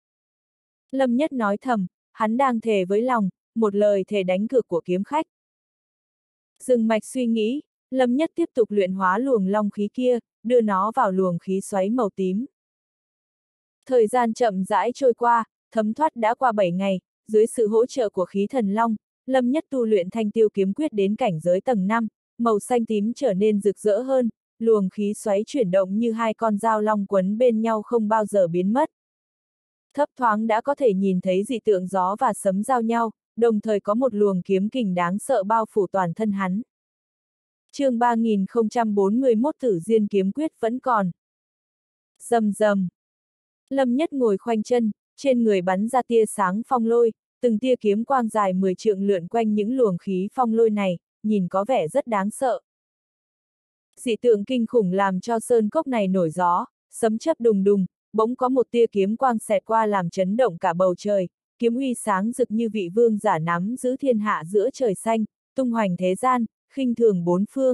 Lâm Nhất nói thầm, hắn đang thề với lòng, một lời thề đánh cược của kiếm khách. Dừng mạch suy nghĩ, Lâm Nhất tiếp tục luyện hóa luồng long khí kia, đưa nó vào luồng khí xoáy màu tím. Thời gian chậm rãi trôi qua, thấm thoát đã qua 7 ngày, dưới sự hỗ trợ của khí thần long, Lâm Nhất tu luyện Thanh Tiêu Kiếm Quyết đến cảnh giới tầng 5, màu xanh tím trở nên rực rỡ hơn, luồng khí xoáy chuyển động như hai con dao long quấn bên nhau không bao giờ biến mất. Thấp thoáng đã có thể nhìn thấy dị tượng gió và sấm giao nhau, đồng thời có một luồng kiếm kình đáng sợ bao phủ toàn thân hắn. Chương 3041 Tử Diên Kiếm Quyết vẫn còn. Rầm rầm. Lâm Nhất ngồi khoanh chân, trên người bắn ra tia sáng phong lôi, từng tia kiếm quang dài 10 trượng lượn quanh những luồng khí phong lôi này, nhìn có vẻ rất đáng sợ. Dị tượng kinh khủng làm cho sơn cốc này nổi gió, sấm chớp đùng đùng, bỗng có một tia kiếm quang xẹt qua làm chấn động cả bầu trời, kiếm uy sáng rực như vị vương giả nắm giữ thiên hạ giữa trời xanh, tung hoành thế gian, khinh thường bốn phương.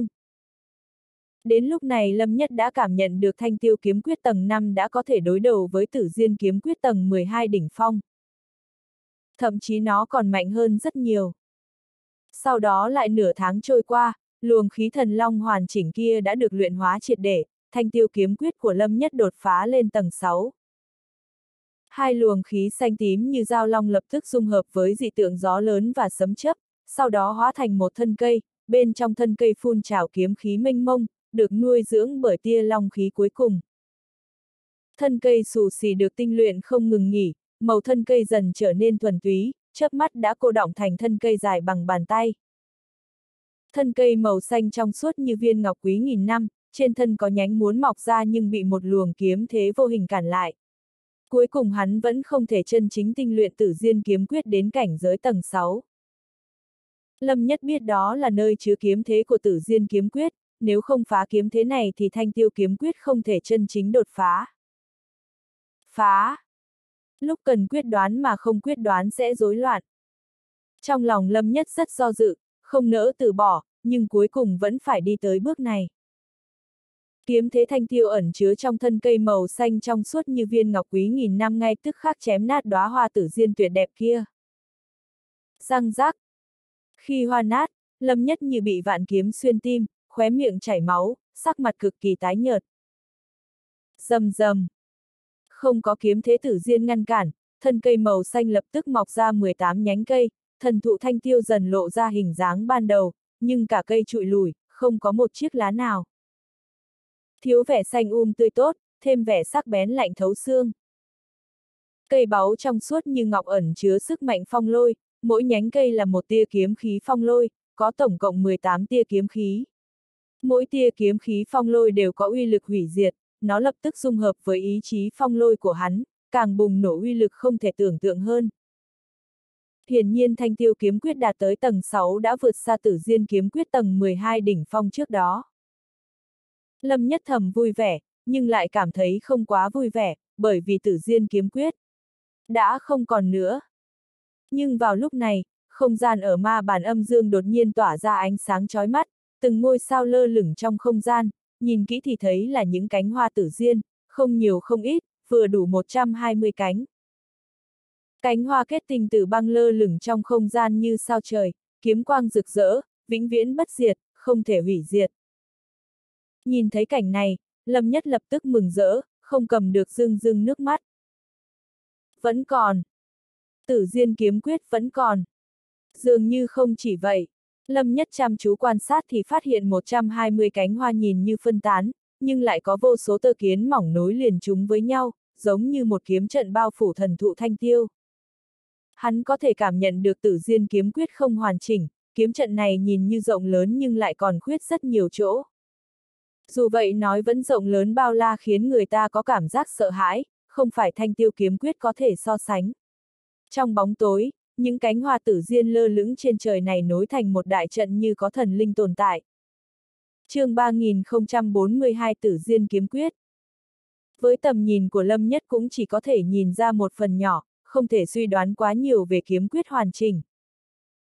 Đến lúc này Lâm Nhất đã cảm nhận được Thanh Tiêu Kiếm Quyết tầng 5 đã có thể đối đầu với Tử Diên Kiếm Quyết tầng 12 đỉnh phong. Thậm chí nó còn mạnh hơn rất nhiều. Sau đó lại nửa tháng trôi qua, luồng khí thần long hoàn chỉnh kia đã được luyện hóa triệt để, Thanh Tiêu Kiếm Quyết của Lâm Nhất đột phá lên tầng 6. Hai luồng khí xanh tím như dao long lập tức dung hợp với dị tượng gió lớn và sấm chớp, sau đó hóa thành một thân cây, bên trong thân cây phun trào kiếm khí mênh mông, được nuôi dưỡng bởi tia long khí cuối cùng. Thân cây xù xì được tinh luyện không ngừng nghỉ, màu thân cây dần trở nên thuần túy, chớp mắt đã cô đọng thành thân cây dài bằng bàn tay. Thân cây màu xanh trong suốt như viên ngọc quý nghìn năm, trên thân có nhánh muốn mọc ra nhưng bị một luồng kiếm thế vô hình cản lại. Cuối cùng hắn vẫn không thể chân chính tinh luyện Tử Diên Kiếm Quyết đến cảnh giới tầng 6. Lâm Nhất biết đó là nơi chứa kiếm thế của Tử Diên Kiếm Quyết, nếu không phá kiếm thế này thì Thanh Tiêu Kiếm Quyết không thể chân chính đột phá. Phá! Lúc cần quyết đoán mà không quyết đoán sẽ rối loạn. Trong lòng Lâm Nhất rất do dự, không nỡ từ bỏ, nhưng cuối cùng vẫn phải đi tới bước này. Kiếm thế thanh tiêu ẩn chứa trong thân cây màu xanh trong suốt như viên ngọc quý nghìn năm ngay tức khắc chém nát đóa hoa tử diên tuyệt đẹp kia. Răng rắc. Khi hoa nát, Lâm Nhất như bị vạn kiếm xuyên tim, khóe miệng chảy máu, sắc mặt cực kỳ tái nhợt. Rầm rầm. Không có kiếm thế tử diên ngăn cản, thân cây màu xanh lập tức mọc ra 18 nhánh cây, thần thụ thanh tiêu dần lộ ra hình dáng ban đầu, nhưng cả cây trụi lùi, không có một chiếc lá nào. Thiếu vẻ xanh tươi tốt, thêm vẻ sắc bén lạnh thấu xương. Cây báu trong suốt như ngọc ẩn chứa sức mạnh phong lôi, mỗi nhánh cây là một tia kiếm khí phong lôi, có tổng cộng 18 tia kiếm khí. Mỗi tia kiếm khí phong lôi đều có uy lực hủy diệt, nó lập tức dung hợp với ý chí phong lôi của hắn, càng bùng nổ uy lực không thể tưởng tượng hơn. Hiển nhiên Thanh Tiêu Kiếm Quyết đạt tới tầng 6 đã vượt xa Tử Diên Kiếm Quyết tầng 12 đỉnh phong trước đó. Lâm Nhất thầm vui vẻ, nhưng lại cảm thấy không quá vui vẻ, bởi vì Tử Diên Kiếm Quyết đã không còn nữa. Nhưng vào lúc này, không gian ở ma bản âm dương đột nhiên tỏa ra ánh sáng chói mắt, từng ngôi sao lơ lửng trong không gian, nhìn kỹ thì thấy là những cánh hoa tử diên, không nhiều không ít, vừa đủ 120 cánh. Cánh hoa kết tinh từ băng lơ lửng trong không gian như sao trời, kiếm quang rực rỡ, vĩnh viễn bất diệt, không thể hủy diệt. Nhìn thấy cảnh này, Lâm Nhất lập tức mừng rỡ, không cầm được rưng rưng nước mắt. Vẫn còn. Tử Diên Kiếm Quyết vẫn còn. Dường như không chỉ vậy. Lâm Nhất chăm chú quan sát thì phát hiện 120 cánh hoa nhìn như phân tán, nhưng lại có vô số tơ kiến mỏng nối liền chúng với nhau, giống như một kiếm trận bao phủ thần thụ thanh tiêu. Hắn có thể cảm nhận được Tử Diên Kiếm Quyết không hoàn chỉnh, kiếm trận này nhìn như rộng lớn nhưng lại còn khuyết rất nhiều chỗ. Dù vậy nói vẫn rộng lớn bao la khiến người ta có cảm giác sợ hãi, không phải Thanh Tiêu Kiếm Quyết có thể so sánh. Trong bóng tối, những cánh hoa tử diên lơ lửng trên trời này nối thành một đại trận như có thần linh tồn tại. Chương 3042 Tử Diên Kiếm Quyết. Với tầm nhìn của Lâm Nhất cũng chỉ có thể nhìn ra một phần nhỏ, không thể suy đoán quá nhiều về kiếm quyết hoàn chỉnh.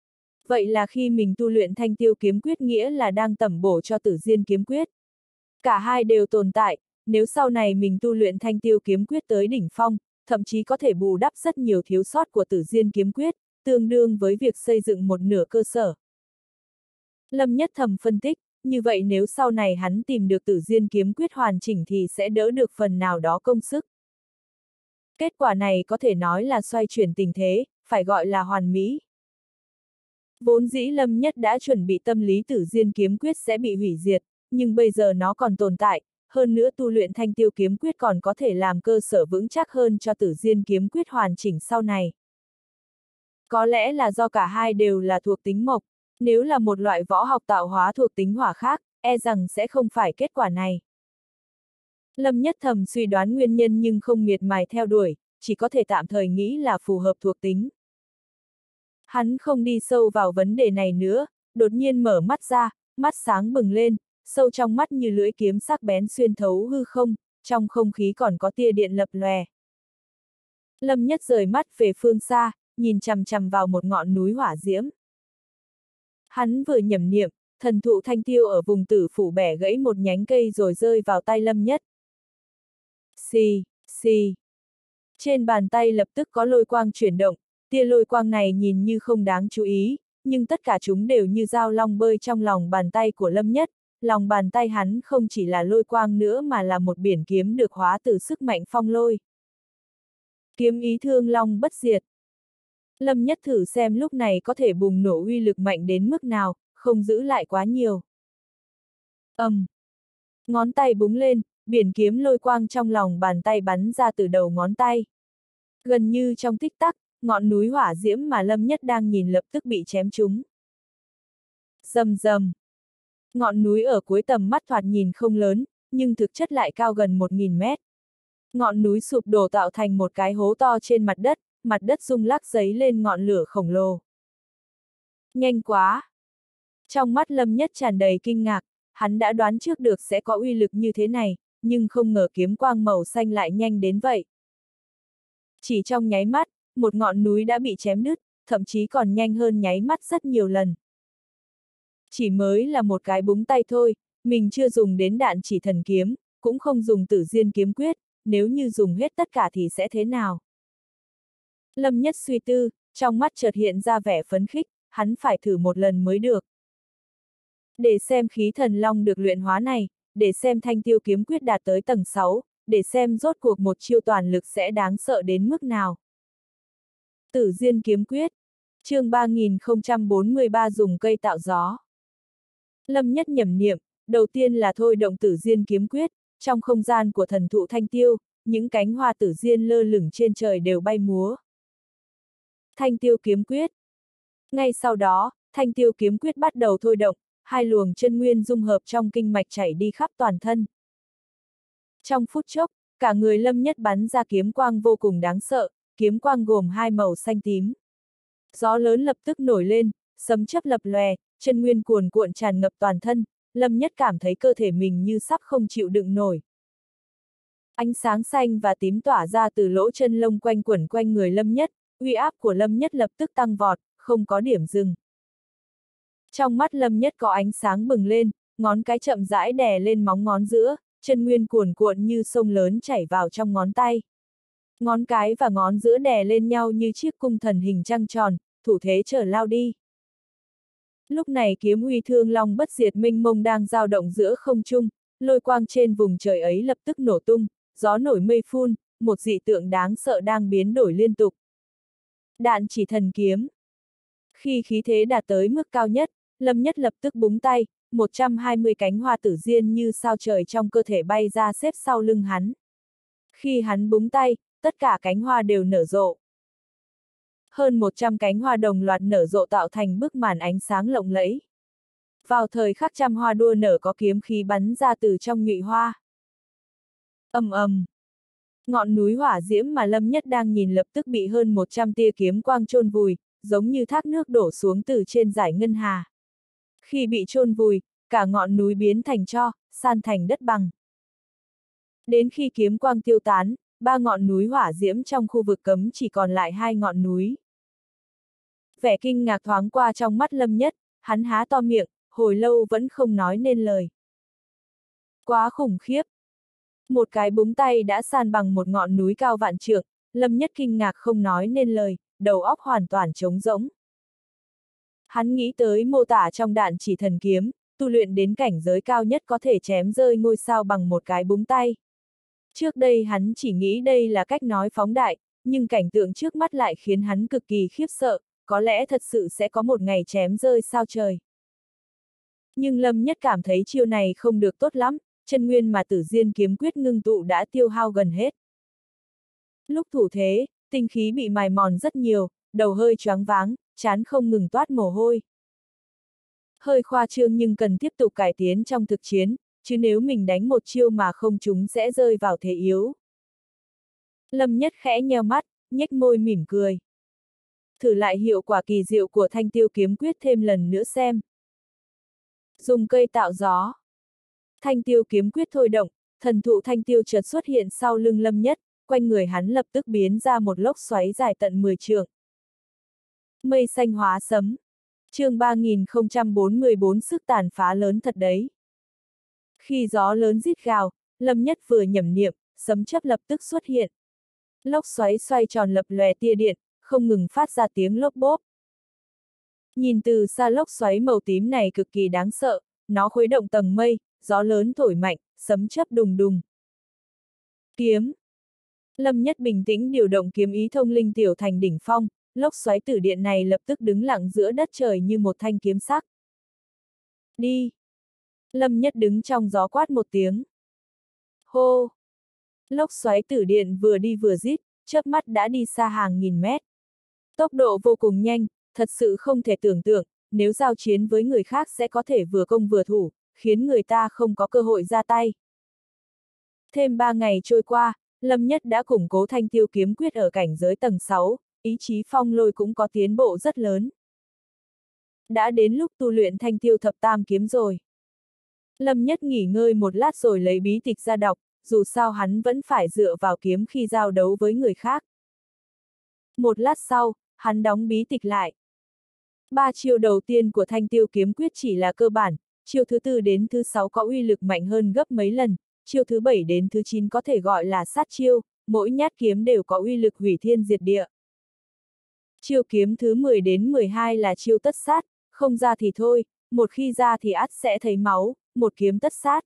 Vậy là khi mình tu luyện Thanh Tiêu kiếm quyết nghĩa là đang tẩm bổ cho Tử Diên kiếm quyết. Cả hai đều tồn tại, nếu sau này mình tu luyện Thanh Tiêu kiếm quyết tới đỉnh phong, thậm chí có thể bù đắp rất nhiều thiếu sót của Tử Diên kiếm quyết, tương đương với việc xây dựng một nửa cơ sở. Lâm Nhất thầm phân tích, như vậy nếu sau này hắn tìm được Tử Diên kiếm quyết hoàn chỉnh thì sẽ đỡ được phần nào đó công sức. Kết quả này có thể nói là xoay chuyển tình thế, phải gọi là hoàn mỹ. Vốn dĩ Lâm Nhất đã chuẩn bị tâm lý Tử Diên kiếm quyết sẽ bị hủy diệt, nhưng bây giờ nó còn tồn tại, hơn nữa tu luyện Thanh Tiêu kiếm quyết còn có thể làm cơ sở vững chắc hơn cho Tử Diên kiếm quyết hoàn chỉnh sau này. Có lẽ là do cả hai đều là thuộc tính mộc, nếu là một loại võ học tạo hóa thuộc tính hỏa khác, e rằng sẽ không phải kết quả này. Lâm Nhất thầm suy đoán nguyên nhân nhưng không miệt mài theo đuổi, chỉ có thể tạm thời nghĩ là phù hợp thuộc tính. Hắn không đi sâu vào vấn đề này nữa, đột nhiên mở mắt ra, mắt sáng bừng lên, sâu trong mắt như lưỡi kiếm sắc bén xuyên thấu hư không, trong không khí còn có tia điện lập lòe. Lâm Nhất rời mắt về phương xa, nhìn chằm chằm vào một ngọn núi hỏa diễm. Hắn vừa nhẩm niệm, thần thụ thanh tiêu ở vùng Tử Phủ bẻ gãy một nhánh cây rồi rơi vào tay Lâm Nhất. Xì, xì. Trên bàn tay lập tức có lôi quang chuyển động, tia lôi quang này nhìn như không đáng chú ý, nhưng tất cả chúng đều như dao long bơi trong lòng bàn tay của Lâm Nhất. Lòng bàn tay hắn không chỉ là lôi quang nữa mà là một biển kiếm được hóa từ sức mạnh phong lôi. Kiếm ý thương long bất diệt. Lâm Nhất thử xem lúc này có thể bùng nổ uy lực mạnh đến mức nào, không giữ lại quá nhiều. Ngón tay búng lên, biển kiếm lôi quang trong lòng bàn tay bắn ra từ đầu ngón tay. Gần như trong tích tắc, ngọn núi hỏa diễm mà Lâm Nhất đang nhìn lập tức bị chém trúng. Rầm rầm. Ngọn núi ở cuối tầm mắt thoạt nhìn không lớn, nhưng thực chất lại cao gần 1000 mét. Ngọn núi sụp đổ tạo thành một cái hố to trên mặt đất rung lắc dấy lên ngọn lửa khổng lồ. Nhanh quá! Trong mắt Lâm Nhất tràn đầy kinh ngạc, hắn đã đoán trước được sẽ có uy lực như thế này, nhưng không ngờ kiếm quang màu xanh lại nhanh đến vậy. Chỉ trong nháy mắt, một ngọn núi đã bị chém đứt, thậm chí còn nhanh hơn nháy mắt rất nhiều lần. Chỉ mới là một cái búng tay thôi, mình chưa dùng đến đạn chỉ thần kiếm, cũng không dùng Tử Diên kiếm quyết, nếu như dùng hết tất cả thì sẽ thế nào? Lâm Nhất suy tư, trong mắt chợt hiện ra vẻ phấn khích, hắn phải thử một lần mới được. Để xem khí thần long được luyện hóa này, để xem Thanh Tiêu kiếm quyết đạt tới tầng 6, để xem rốt cuộc một chiêu toàn lực sẽ đáng sợ đến mức nào. Tử Diên kiếm quyết, chương 3043 dùng cây tạo gió. Lâm Nhất nhẩm niệm, đầu tiên là thôi động Tử Diên kiếm quyết, trong không gian của thần thụ Thanh Tiêu, những cánh hoa tử diên lơ lửng trên trời đều bay múa. Thanh Tiêu kiếm quyết. Ngay sau đó, Thanh Tiêu kiếm quyết bắt đầu thôi động, hai luồng chân nguyên dung hợp trong kinh mạch chảy đi khắp toàn thân. Trong phút chốc, cả người Lâm Nhất bắn ra kiếm quang vô cùng đáng sợ, kiếm quang gồm hai màu xanh tím. Gió lớn lập tức nổi lên, sấm chớp lập lòe, chân nguyên cuồn cuộn tràn ngập toàn thân, Lâm Nhất cảm thấy cơ thể mình như sắp không chịu đựng nổi. Ánh sáng xanh và tím tỏa ra từ lỗ chân lông quanh quẩn quanh người Lâm Nhất, uy áp của Lâm Nhất lập tức tăng vọt, không có điểm dừng. Trong mắt Lâm Nhất có ánh sáng bừng lên, ngón cái chậm rãi đè lên móng ngón giữa, chân nguyên cuồn cuộn như sông lớn chảy vào trong ngón tay. Ngón cái và ngón giữa đè lên nhau như chiếc cung thần hình trăng tròn, thủ thế trở lao đi. Lúc này kiếm uy thương long bất diệt minh mông đang dao động giữa không trung, lôi quang trên vùng trời ấy lập tức nổ tung, gió nổi mây phun, một dị tượng đáng sợ đang biến đổi liên tục. Đạn chỉ thần kiếm. Khi khí thế đạt tới mức cao nhất, Lâm Nhất lập tức búng tay, 120 cánh hoa tử diên như sao trời trong cơ thể bay ra xếp sau lưng hắn. Khi hắn búng tay, tất cả cánh hoa đều nở rộ. Hơn 100 cánh hoa đồng loạt nở rộ tạo thành bức màn ánh sáng lộng lẫy. Vào thời khắc trăm hoa đua nở có kiếm khí bắn ra từ trong nhụy hoa. Ầm ầm. Ngọn núi hỏa diễm mà Lâm Nhất đang nhìn lập tức bị hơn 100 tia kiếm quang chôn vùi, giống như thác nước đổ xuống từ trên dải ngân hà. Khi bị chôn vùi, cả ngọn núi biến thành tro, san thành đất bằng. Đến khi kiếm quang tiêu tán, 3 ngọn núi hỏa diễm trong khu vực cấm chỉ còn lại 2 ngọn núi. Vẻ kinh ngạc thoáng qua trong mắt Lâm Nhất, hắn há to miệng, hồi lâu vẫn không nói nên lời. Quá khủng khiếp. Một cái búng tay đã san bằng một ngọn núi cao vạn trượng, Lâm Nhất kinh ngạc không nói nên lời, đầu óc hoàn toàn trống rỗng. Hắn nghĩ tới mô tả trong Đạn Chỉ Thần Kiếm, tu luyện đến cảnh giới cao nhất có thể chém rơi ngôi sao bằng một cái búng tay. Trước đây hắn chỉ nghĩ đây là cách nói phóng đại, nhưng cảnh tượng trước mắt lại khiến hắn cực kỳ khiếp sợ, có lẽ thật sự sẽ có một ngày chém rơi sao trời. Nhưng Lâm Nhất cảm thấy chiêu này không được tốt lắm, chân nguyên mà Tử Diên kiếm quyết ngưng tụ đã tiêu hao gần hết. Lúc thủ thế, tinh khí bị mài mòn rất nhiều, đầu hơi choáng váng, trán không ngừng toát mồ hôi. Hơi khoa trương nhưng cần tiếp tục cải tiến trong thực chiến, chứ nếu mình đánh một chiêu mà không trúng sẽ rơi vào thế yếu. Lâm Nhất khẽ nheo mắt, nhếch môi mỉm cười. Thử lại hiệu quả kỳ diệu của Thanh Tiêu kiếm quyết thêm lần nữa xem. Dùng cây tạo gió. Thanh Tiêu kiếm quyết thôi động, thần thụ thanh tiêu chợt xuất hiện sau lưng Lâm Nhất, quanh người hắn lập tức biến ra một lốc xoáy dài tận 10 trượng. Mây xanh hóa sấm. Chương 3044 sức tàn phá lớn thật đấy. Khi gió lớn rít gào, Lâm Nhất vừa nhẩm niệm, sấm chớp lập tức xuất hiện. Lốc xoáy xoay tròn lập lòe tia điện, không ngừng phát ra tiếng lốp bốp. Nhìn từ xa lốc xoáy màu tím này cực kỳ đáng sợ, nó khuấy động tầng mây, gió lớn thổi mạnh, sấm chớp đùng đùng. Kiếm. Lâm Nhất bình tĩnh điều động kiếm ý thông linh tiểu thành đỉnh phong, lốc xoáy tử điện này lập tức đứng lặng giữa đất trời như một thanh kiếm sắc. Đi. Lâm Nhất đứng trong gió quát một tiếng. Hô. Lốc xoáy tử điện vừa đi vừa rít, chớp mắt đã đi xa hàng nghìn mét. Tốc độ vô cùng nhanh, thật sự không thể tưởng tượng, nếu giao chiến với người khác sẽ có thể vừa công vừa thủ, khiến người ta không có cơ hội ra tay. Thêm 3 ngày trôi qua, Lâm Nhất đã củng cố Thanh Tiêu kiếm quyết ở cảnh giới tầng 6, ý chí phong lôi cũng có tiến bộ rất lớn. Đã đến lúc tu luyện Thanh Tiêu thập tam kiếm rồi. Lâm Nhất nghỉ ngơi một lát rồi lấy bí tịch ra đọc, dù sao hắn vẫn phải dựa vào kiếm khi giao đấu với người khác. Một lát sau, hắn đóng bí tịch lại. 3 chiêu đầu tiên của Thanh Tiêu kiếm quyết chỉ là cơ bản, chiêu thứ 4 đến thứ 6 có uy lực mạnh hơn gấp mấy lần, chiêu thứ 7 đến thứ 9 có thể gọi là sát chiêu, mỗi nhát kiếm đều có uy lực hủy thiên diệt địa. Chiêu kiếm thứ 10 đến 12 là chiêu tất sát, không ra thì thôi, một khi ra thì ắt sẽ thấy máu, một kiếm tất sát.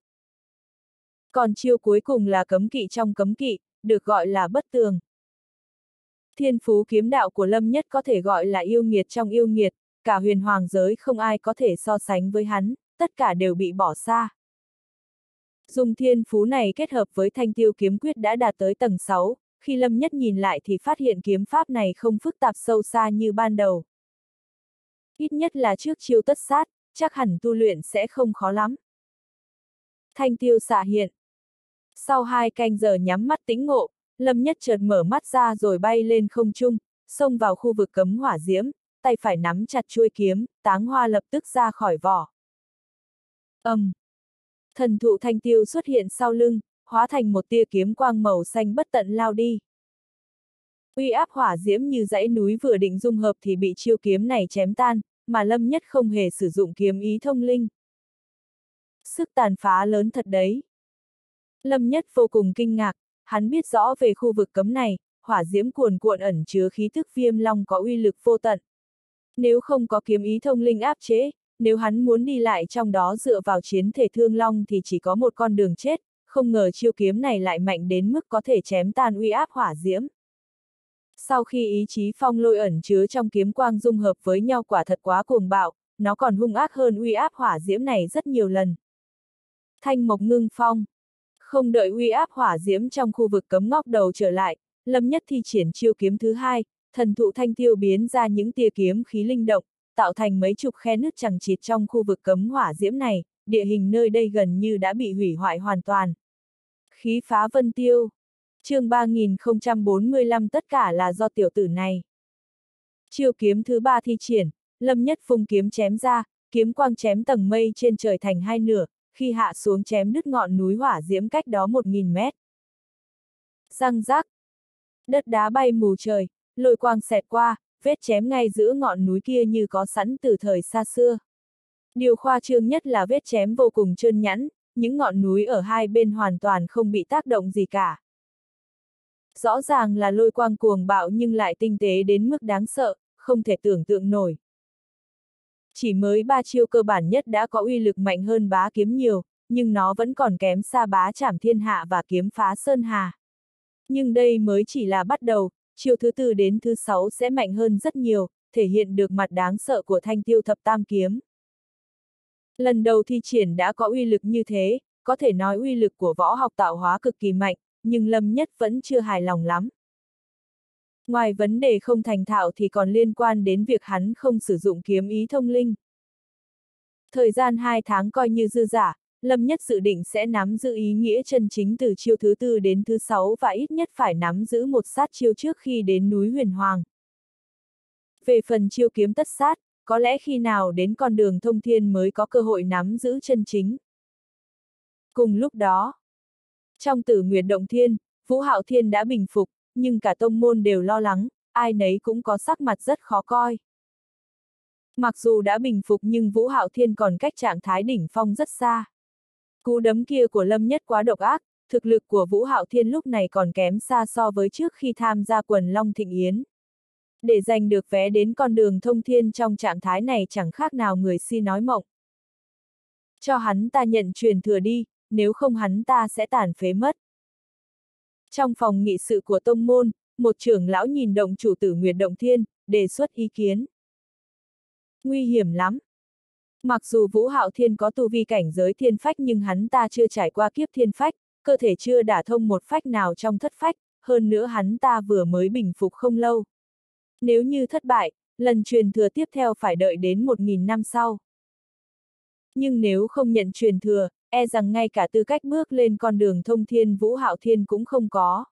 Còn chiêu cuối cùng là cấm kỵ trong cấm kỵ, được gọi là bất tường. Thiên phú kiếm đạo của Lâm Nhất có thể gọi là yêu nghiệt trong yêu nghiệt, cả huyền hoàng giới không ai có thể so sánh với hắn, tất cả đều bị bỏ xa. Dùng thiên phú này kết hợp với Thanh Tiêu kiếm quyết đã đạt tới tầng 6, khi Lâm Nhất nhìn lại thì phát hiện kiếm pháp này không phức tạp sâu xa như ban đầu. Ít nhất là trước chiêu tất sát, chắc hẳn tu luyện sẽ không khó lắm. Thanh Tiêu xạ hiện. Sau 2 canh giờ nhắm mắt tĩnh ngộ, Lâm Nhất chợt mở mắt ra rồi bay lên không trung, xông vào khu vực cấm hỏa diễm, tay phải nắm chặt chuôi kiếm, táng hoa lập tức ra khỏi vỏ. Thần thụ Thanh Tiêu xuất hiện sau lưng, hóa thành một tia kiếm quang màu xanh bất tận lao đi. Uy áp hỏa diễm như dãy núi vừa định dung hợp thì bị chiêu kiếm này chém tan, mà Lâm Nhất không hề sử dụng kiếm ý thông linh. Sức tàn phá lớn thật đấy. Lâm Nhất vô cùng kinh ngạc, hắn biết rõ về khu vực cấm này, hỏa diễm cuồn cuộn ẩn chứa khí tức viêm long có uy lực vô tận. Nếu không có kiếm ý thông linh áp chế, nếu hắn muốn đi lại trong đó dựa vào chiến thể thương long thì chỉ có một con đường chết, không ngờ chiêu kiếm này lại mạnh đến mức có thể chém tan uy áp hỏa diễm. Sau khi ý chí phong lôi ẩn chứa trong kiếm quang dung hợp với nhau quả thật quá cuồng bạo, nó còn hung ác hơn uy áp hỏa diễm này rất nhiều lần. Thanh mộc ngưng phong. Không đợi uy áp hỏa diễm trong khu vực cấm ngóc đầu trở lại, Lâm Nhất thi triển chiêu kiếm thứ 2, thần thụ Thanh Tiêu biến ra những tia kiếm khí linh động, tạo thành mấy chục khe nứt chằng chịt trong khu vực cấm hỏa diễm này, địa hình nơi đây gần như đã bị hủy hoại hoàn toàn. Khí phá vân tiêu. Chương 3045 tất cả là do tiểu tử này. Chiêu kiếm thứ 3 thi triển, Lâm Nhất vung kiếm chém ra, kiếm quang chém tầng mây trên trời thành 2 nửa, khi hạ xuống chém đứt ngọn núi hỏa diễm cách đó 1000 mét. Răng rắc. Đất đá bay mù trời, lôi quang xẹt qua, vết chém ngay giữa ngọn núi kia như có sẵn từ thời xa xưa. Điều khoa trương nhất là vết chém vô cùng trơn nhẵn, những ngọn núi ở hai bên hoàn toàn không bị tác động gì cả. Rõ ràng là lôi quang cuồng bạo nhưng lại tinh tế đến mức đáng sợ, không thể tưởng tượng nổi. Chỉ mới 3 chiêu cơ bản nhất đã có uy lực mạnh hơn bá kiếm nhiều, nhưng nó vẫn còn kém xa bá trảm thiên hạ và kiếm phá sơn hà. Nhưng đây mới chỉ là bắt đầu, chiêu thứ 4 đến thứ 6 sẽ mạnh hơn rất nhiều, thể hiện được mặt đáng sợ của Thanh Tiêu thập tam kiếm. Lần đầu thi triển đã có uy lực như thế, có thể nói uy lực của võ học tạo hóa cực kỳ mạnh, nhưng Lâm Nhất vẫn chưa hài lòng lắm. Ngoài vấn đề không thành thạo thì còn liên quan đến việc hắn không sử dụng kiếm ý thông linh. Thời gian 2 tháng coi như dư giả, Lâm Nhất dự định sẽ nắm giữ ý nghĩa chân chính từ chiêu thứ 4 đến thứ 6 và ít nhất phải nắm giữ một sát chiêu trước khi đến núi Huyền Hoàng. Về phần chiêu kiếm tất sát, có lẽ khi nào đến con đường thông thiên mới có cơ hội nắm giữ chân chính. Cùng lúc đó, trong Tử Nguyệt Động Thiên, Vũ Hạo Thiên đã bình phục, nhưng cả tông môn đều lo lắng, ai nấy cũng có sắc mặt rất khó coi. Mặc dù đã bình phục nhưng Vũ Hạo Thiên còn cách trạng thái đỉnh phong rất xa. Cú đấm kia của Lâm Nhất quá độc ác, thực lực của Vũ Hạo Thiên lúc này còn kém xa so với trước khi tham gia quần Long Thịnh Yến. Để giành được vé đến con đường thông thiên trong trạng thái này chẳng khác nào người si nói mộng. Cho hắn ta nhận truyền thừa đi, nếu không hắn ta sẽ tàn phế mất. Trong phòng nghị sự của tông môn, một trưởng lão nhìn động chủ Tử Nguyệt Động Thiên, đề xuất ý kiến. Nguy hiểm lắm. Mặc dù Vũ Hạo Thiên có tu vi cảnh giới thiên phách nhưng hắn ta chưa trải qua kiếp thiên phách, cơ thể chưa đả thông một phách nào trong thất phách, hơn nữa hắn ta vừa mới bình phục không lâu. Nếu như thất bại, lần truyền thừa tiếp theo phải đợi đến 1000 năm sau. Nhưng nếu không nhận truyền thừa, e rằng ngay cả tư cách bước lên con đường thông thiên Vũ Hạo Thiên cũng không có.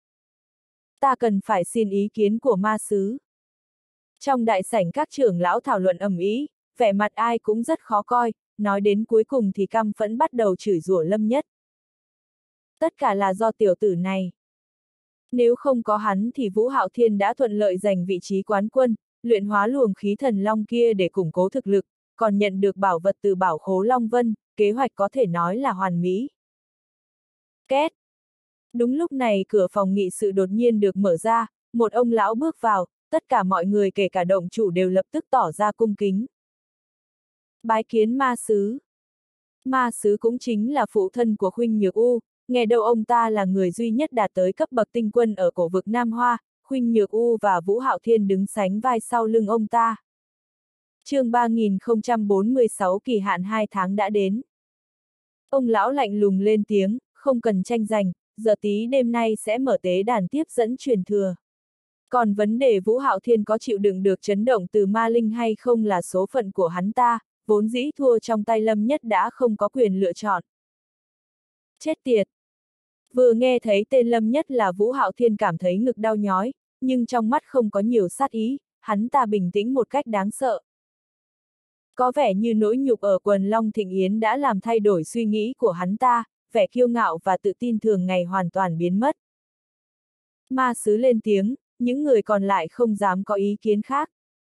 Ta cần phải xin ý kiến của ma sứ. Trong đại sảnh các trưởng lão thảo luận ầm ĩ, vẻ mặt ai cũng rất khó coi, nói đến cuối cùng thì căm phẫn bắt đầu chửi rủa Lâm Nhất. Tất cả là do tiểu tử này. Nếu không có hắn thì Vũ Hạo Thiên đã thuận lợi giành vị trí quán quân, luyện hóa luồng khí thần long kia để củng cố thực lực, còn nhận được bảo vật từ bảo khố Long Vân, kế hoạch có thể nói là hoàn mỹ. Két! Đúng lúc này cửa phòng nghị sự đột nhiên được mở ra, một ông lão bước vào, tất cả mọi người kể cả động chủ đều lập tức tỏ ra cung kính. Bái kiến ma sứ. Ma sứ cũng chính là phụ thân của Khuynh Nhược U, nghe đâu ông ta là người duy nhất đạt tới cấp bậc tinh quân ở cổ vực Nam Hoa, Khuynh Nhược U và Vũ Hạo Thiên đứng sánh vai sau lưng ông ta. Chương 3046 kỳ hạn 2 tháng đã đến. Ông lão lạnh lùng lên tiếng, không cần tranh giành, giờ tí đêm nay sẽ mở tế đàn tiếp dẫn truyền thừa. Còn vấn đề Vũ Hạo Thiên có chịu đựng được chấn động từ ma linh hay không là số phận của hắn ta, vốn dĩ thua trong tay Lâm Nhất đã không có quyền lựa chọn. Chết tiệt! Vừa nghe thấy tên Lâm Nhất là Vũ Hạo Thiên cảm thấy ngực đau nhói, nhưng trong mắt không có nhiều sát ý, hắn ta bình tĩnh một cách đáng sợ. Có vẻ như nỗi nhục ở quần Long Thịnh Yến đã làm thay đổi suy nghĩ của hắn ta, vẻ kiêu ngạo và tự tin thường ngày hoàn toàn biến mất. Ma sứ lên tiếng, những người còn lại không dám có ý kiến khác.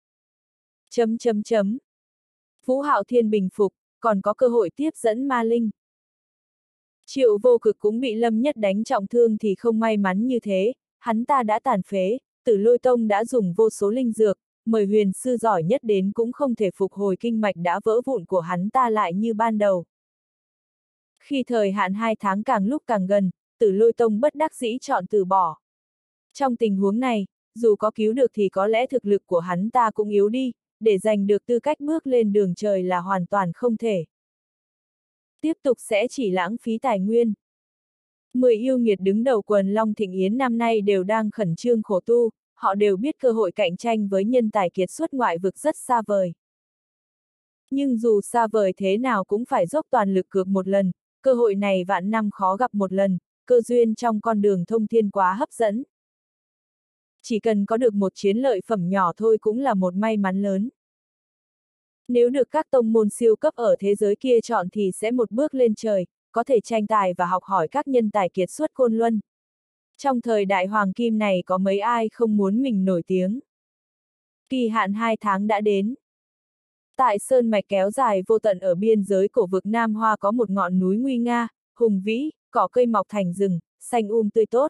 Vũ Hạo Thiên bình phục, còn có cơ hội tiếp dẫn ma linh. Triệu Vô Cực cũng bị Lâm Nhất đánh trọng thương thì không may mắn như thế, hắn ta đã tàn phế, Tử Lôi Tông đã dùng vô số linh dược, mời huyền sư giỏi nhất đến cũng không thể phục hồi kinh mạch đã vỡ vụn của hắn ta lại như ban đầu. Khi thời hạn 2 tháng càng lúc càng gần, Tử Lôi Tông bất đắc dĩ chọn từ bỏ. Trong tình huống này, dù có cứu được thì có lẽ thực lực của hắn ta cũng yếu đi, để giành được tư cách bước lên đường trời là hoàn toàn không thể. Tiếp tục sẽ chỉ lãng phí tài nguyên. 10 yêu nghiệt đứng đầu quần Long Thịnh Yến năm nay đều đang khẩn trương khổ tu, họ đều biết cơ hội cạnh tranh với nhân tài kiệt xuất ngoại vực rất xa vời. Nhưng dù xa vời thế nào cũng phải dốc toàn lực cược một lần, cơ hội này vạn năm khó gặp một lần, cơ duyên trong con đường thông thiên quá hấp dẫn. Chỉ cần có được một chiến lợi phẩm nhỏ thôi cũng là một may mắn lớn. Nếu được các tông môn siêu cấp ở thế giới kia chọn thì sẽ một bước lên trời, có thể tranh tài và học hỏi các nhân tài kiệt xuất Côn Luân. Trong thời đại hoàng kim này có mấy ai không muốn mình nổi tiếng. Kỳ hạn 2 tháng đã đến. Tại sơn mạch kéo dài vô tận ở biên giới cổ vực Nam Hoa có một ngọn núi nguy nga, hùng vĩ, cỏ cây mọc thành rừng, xanh tươi tốt.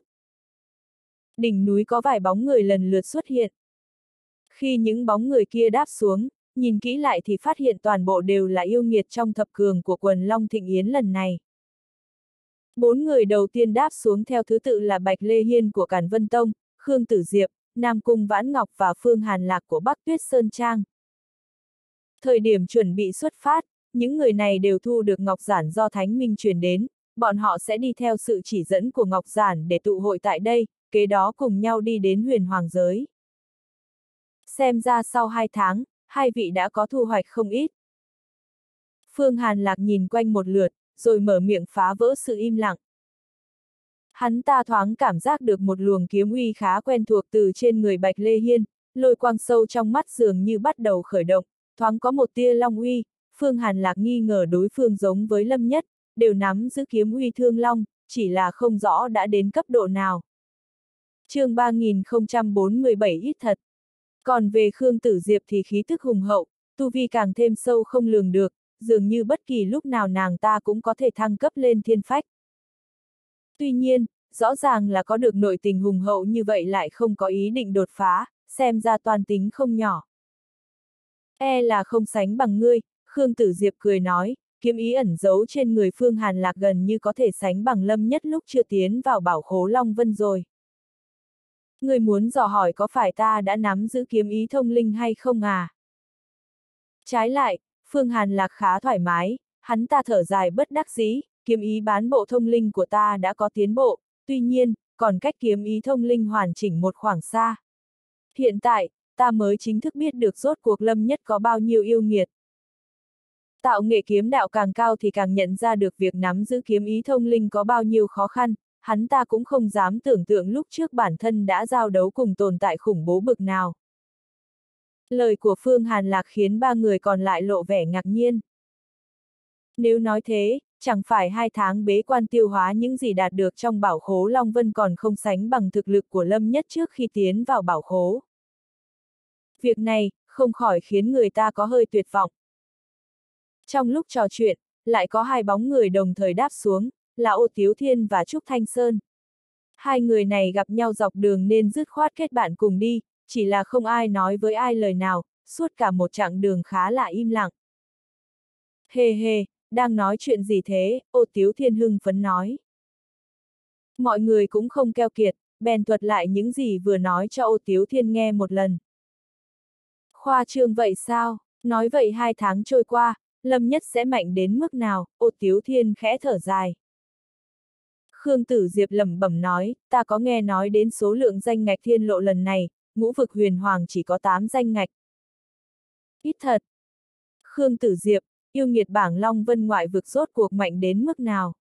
Đỉnh núi có vài bóng người lần lượt xuất hiện. Khi những bóng người kia đáp xuống, nhìn kỹ lại thì phát hiện toàn bộ đều là yêu nghiệt trong thập cường của quần Long Thịnh Yến lần này. 4 người đầu tiên đáp xuống theo thứ tự là Bạch Lê Hiên của Càn Vân Tông, Khương Tử Diệp, Nam Cung Vãn Ngọc và Phương Hàn Lạc của Bắc Tuyết Sơn Trang. Thời điểm chuẩn bị xuất phát, những người này đều thu được ngọc giản do Thánh Minh truyền đến, bọn họ sẽ đi theo sự chỉ dẫn của ngọc giản để tụ hội tại đây, kế đó cùng nhau đi đến huyền hoàng giới. Xem ra sau 2 tháng, hai vị đã có thu hoạch không ít. Phương Hàn Lạc nhìn quanh một lượt, rồi mở miệng phá vỡ sự im lặng. Hắn ta thoáng cảm giác được một luồng kiếm uy khá quen thuộc từ trên người Bạch Lê Hiên, lôi quang sâu trong mắt dường như bắt đầu khởi động, thoáng có một tia long uy. Phương Hàn Lạc nghi ngờ đối phương giống với Lâm Nhất, đều nắm giữ kiếm uy thương long, chỉ là không rõ đã đến cấp độ nào. Chương 3047 ít thật. Còn về Khương Tử Diệp thì khí tức hùng hậu, tu vi càng thêm sâu không lường được, dường như bất kỳ lúc nào nàng ta cũng có thể thăng cấp lên thiên phách. Tuy nhiên, rõ ràng là có được nội tình hùng hậu như vậy lại không có ý định đột phá, xem ra toan tính không nhỏ. E là không sánh bằng ngươi, Khương Tử Diệp cười nói, kiếm ý ẩn giấu trên người Phương Hàn Lạc gần như có thể sánh bằng Lâm Nhất lúc chưa tiến vào bảo khố Long Vân rồi. Ngươi muốn dò hỏi có phải ta đã nắm giữ kiếm ý thông linh hay không à? Trái lại, Phương Hàn Lạc khá thoải mái, hắn ta thở dài bất đắc dĩ, kiếm ý bán bộ thông linh của ta đã có tiến bộ, tuy nhiên, còn cách kiếm ý thông linh hoàn chỉnh một khoảng xa. Hiện tại, ta mới chính thức biết được rốt cuộc Lâm Nhất có bao nhiêu yêu nghiệt. Tạo nghệ kiếm đạo càng cao thì càng nhận ra được việc nắm giữ kiếm ý thông linh có bao nhiêu khó khăn, hắn ta cũng không dám tưởng tượng lúc trước bản thân đã giao đấu cùng tồn tại khủng bố bực nào. Lời của Phương Hàn Lạc khiến ba người còn lại lộ vẻ ngạc nhiên. Nếu nói thế, chẳng phải 2 tháng bế quan tiêu hóa những gì đạt được trong bảo khố Long Vân còn không sánh bằng thực lực của Lâm Nhất trước khi tiến vào bảo khố. Việc này, không khỏi khiến người ta có hơi tuyệt vọng. Trong lúc trò chuyện, lại có 2 bóng người đồng thời đáp xuống, là Ô Tiếu Thiên và Trúc Thanh Sơn. 2 người này gặp nhau dọc đường nên dứt khoát kết bạn cùng đi, chỉ là không ai nói với ai lời nào, suốt cả một chặng đường khá là im lặng. Hề hề, đang nói chuyện gì thế, Ô Tiếu Thiên hưng phấn nói. Mọi người cũng không keo kiệt, bèn thuật lại những gì vừa nói cho Ô Tiếu Thiên nghe một lần. Khoa trương vậy sao, nói vậy 2 tháng trôi qua, Lâm Nhất sẽ mạnh đến mức nào, Ô Tiếu Thiên khẽ thở dài. Khương Tử Diệp lẩm bẩm nói, ta có nghe nói đến số lượng danh ngạch thiên lộ lần này, ngũ vực huyền hoàng chỉ có 8 danh ngạch. Ít thật. Khương Tử Diệp, yêu nghiệt bảng Long Vân ngoại vực rốt cuộc mạnh đến mức nào?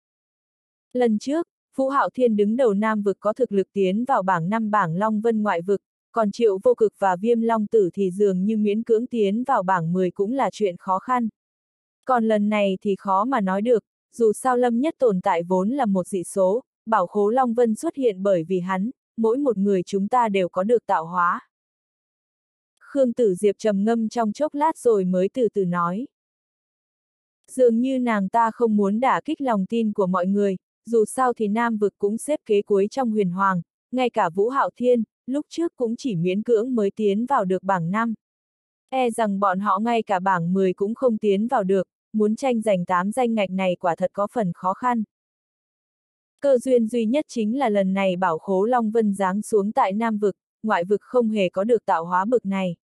Lần trước, Vũ Hạo Thiên đứng đầu Nam vực có thực lực tiến vào bảng 5 bảng Long Vân ngoại vực, còn Triệu Vô Cực và Viêm Long Tử thì dường như miễn cưỡng tiến vào bảng 10 cũng là chuyện khó khăn. Còn lần này thì khó mà nói được, dù sao Lâm Nhất tồn tại vốn là một dị số, bảo khố Long Vân xuất hiện bởi vì hắn, mỗi một người chúng ta đều có được tạo hóa. Khương Tử Diệp trầm ngâm trong chốc lát rồi mới từ từ nói. Dường như nàng ta không muốn đả kích lòng tin của mọi người, dù sao thì Nam vực cũng xếp kế cuối trong huyền hoàng, ngay cả Vũ Hạo Thiên, lúc trước cũng chỉ miễn cưỡng mới tiến vào được bảng 5. E rằng bọn họ ngay cả bảng 10 cũng không tiến vào được, muốn tranh giành 8 danh ngạch này quả thật có phần khó khăn. Cơ duyên duy nhất chính là lần này bảo khố Long Vân giáng xuống tại Nam vực, ngoại vực không hề có được tạo hóa bực này.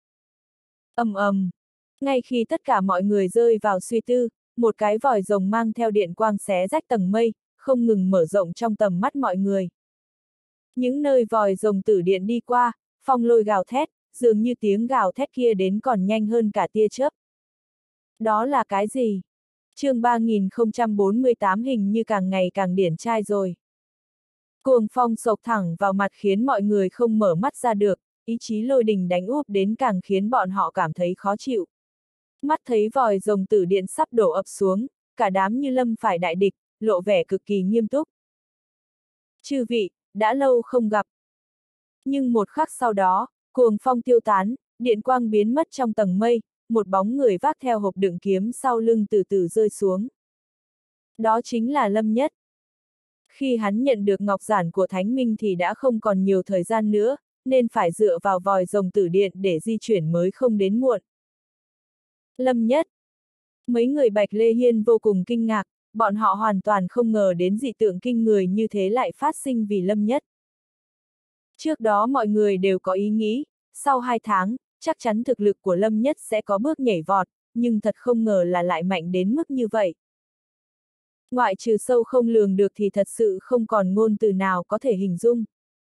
Ngay khi tất cả mọi người rơi vào suy tư, một cái vòi rồng mang theo điện quang xé rách tầng mây, không ngừng mở rộng trong tầm mắt mọi người. Những nơi vòi rồng tử điện đi qua, phong lôi gào thét, dường như tiếng gào thét kia đến còn nhanh hơn cả tia chớp. Đó là cái gì? Chương 3048 hình như càng ngày càng điển trai rồi. Cuồng phong sộc thẳng vào mặt khiến mọi người không mở mắt ra được, ý chí lôi đình đánh úp đến càng khiến bọn họ cảm thấy khó chịu. Mắt thấy vòi rồng tử điện sắp đổ ập xuống, cả đám như lâm phải đại địch, lộ vẻ cực kỳ nghiêm túc. Chư vị, đã lâu không gặp. Nhưng một khắc sau đó, cuồng phong tiêu tán, Điện quang biến mất trong tầng mây, một bóng người vác theo hộp đựng kiếm sau lưng từ từ rơi xuống. Đó chính là Lâm Nhất. Khi hắn nhận được ngọc giản của Thánh Minh thì đã không còn nhiều thời gian nữa, nên phải dựa vào vòi rồng tử điện để di chuyển mới không đến muộn. Lâm Nhất. Mấy người Bạch Lê Hiên vô cùng kinh ngạc, bọn họ hoàn toàn không ngờ đến dị tượng kinh người như thế lại phát sinh vì Lâm Nhất. Trước đó mọi người đều có ý nghĩ, sau 2 tháng, chắc chắn thực lực của Lâm Nhất sẽ có bước nhảy vọt, nhưng thật không ngờ là lại mạnh đến mức như vậy. Ngoại trừ sâu không lường được thì thật sự không còn ngôn từ nào có thể hình dung.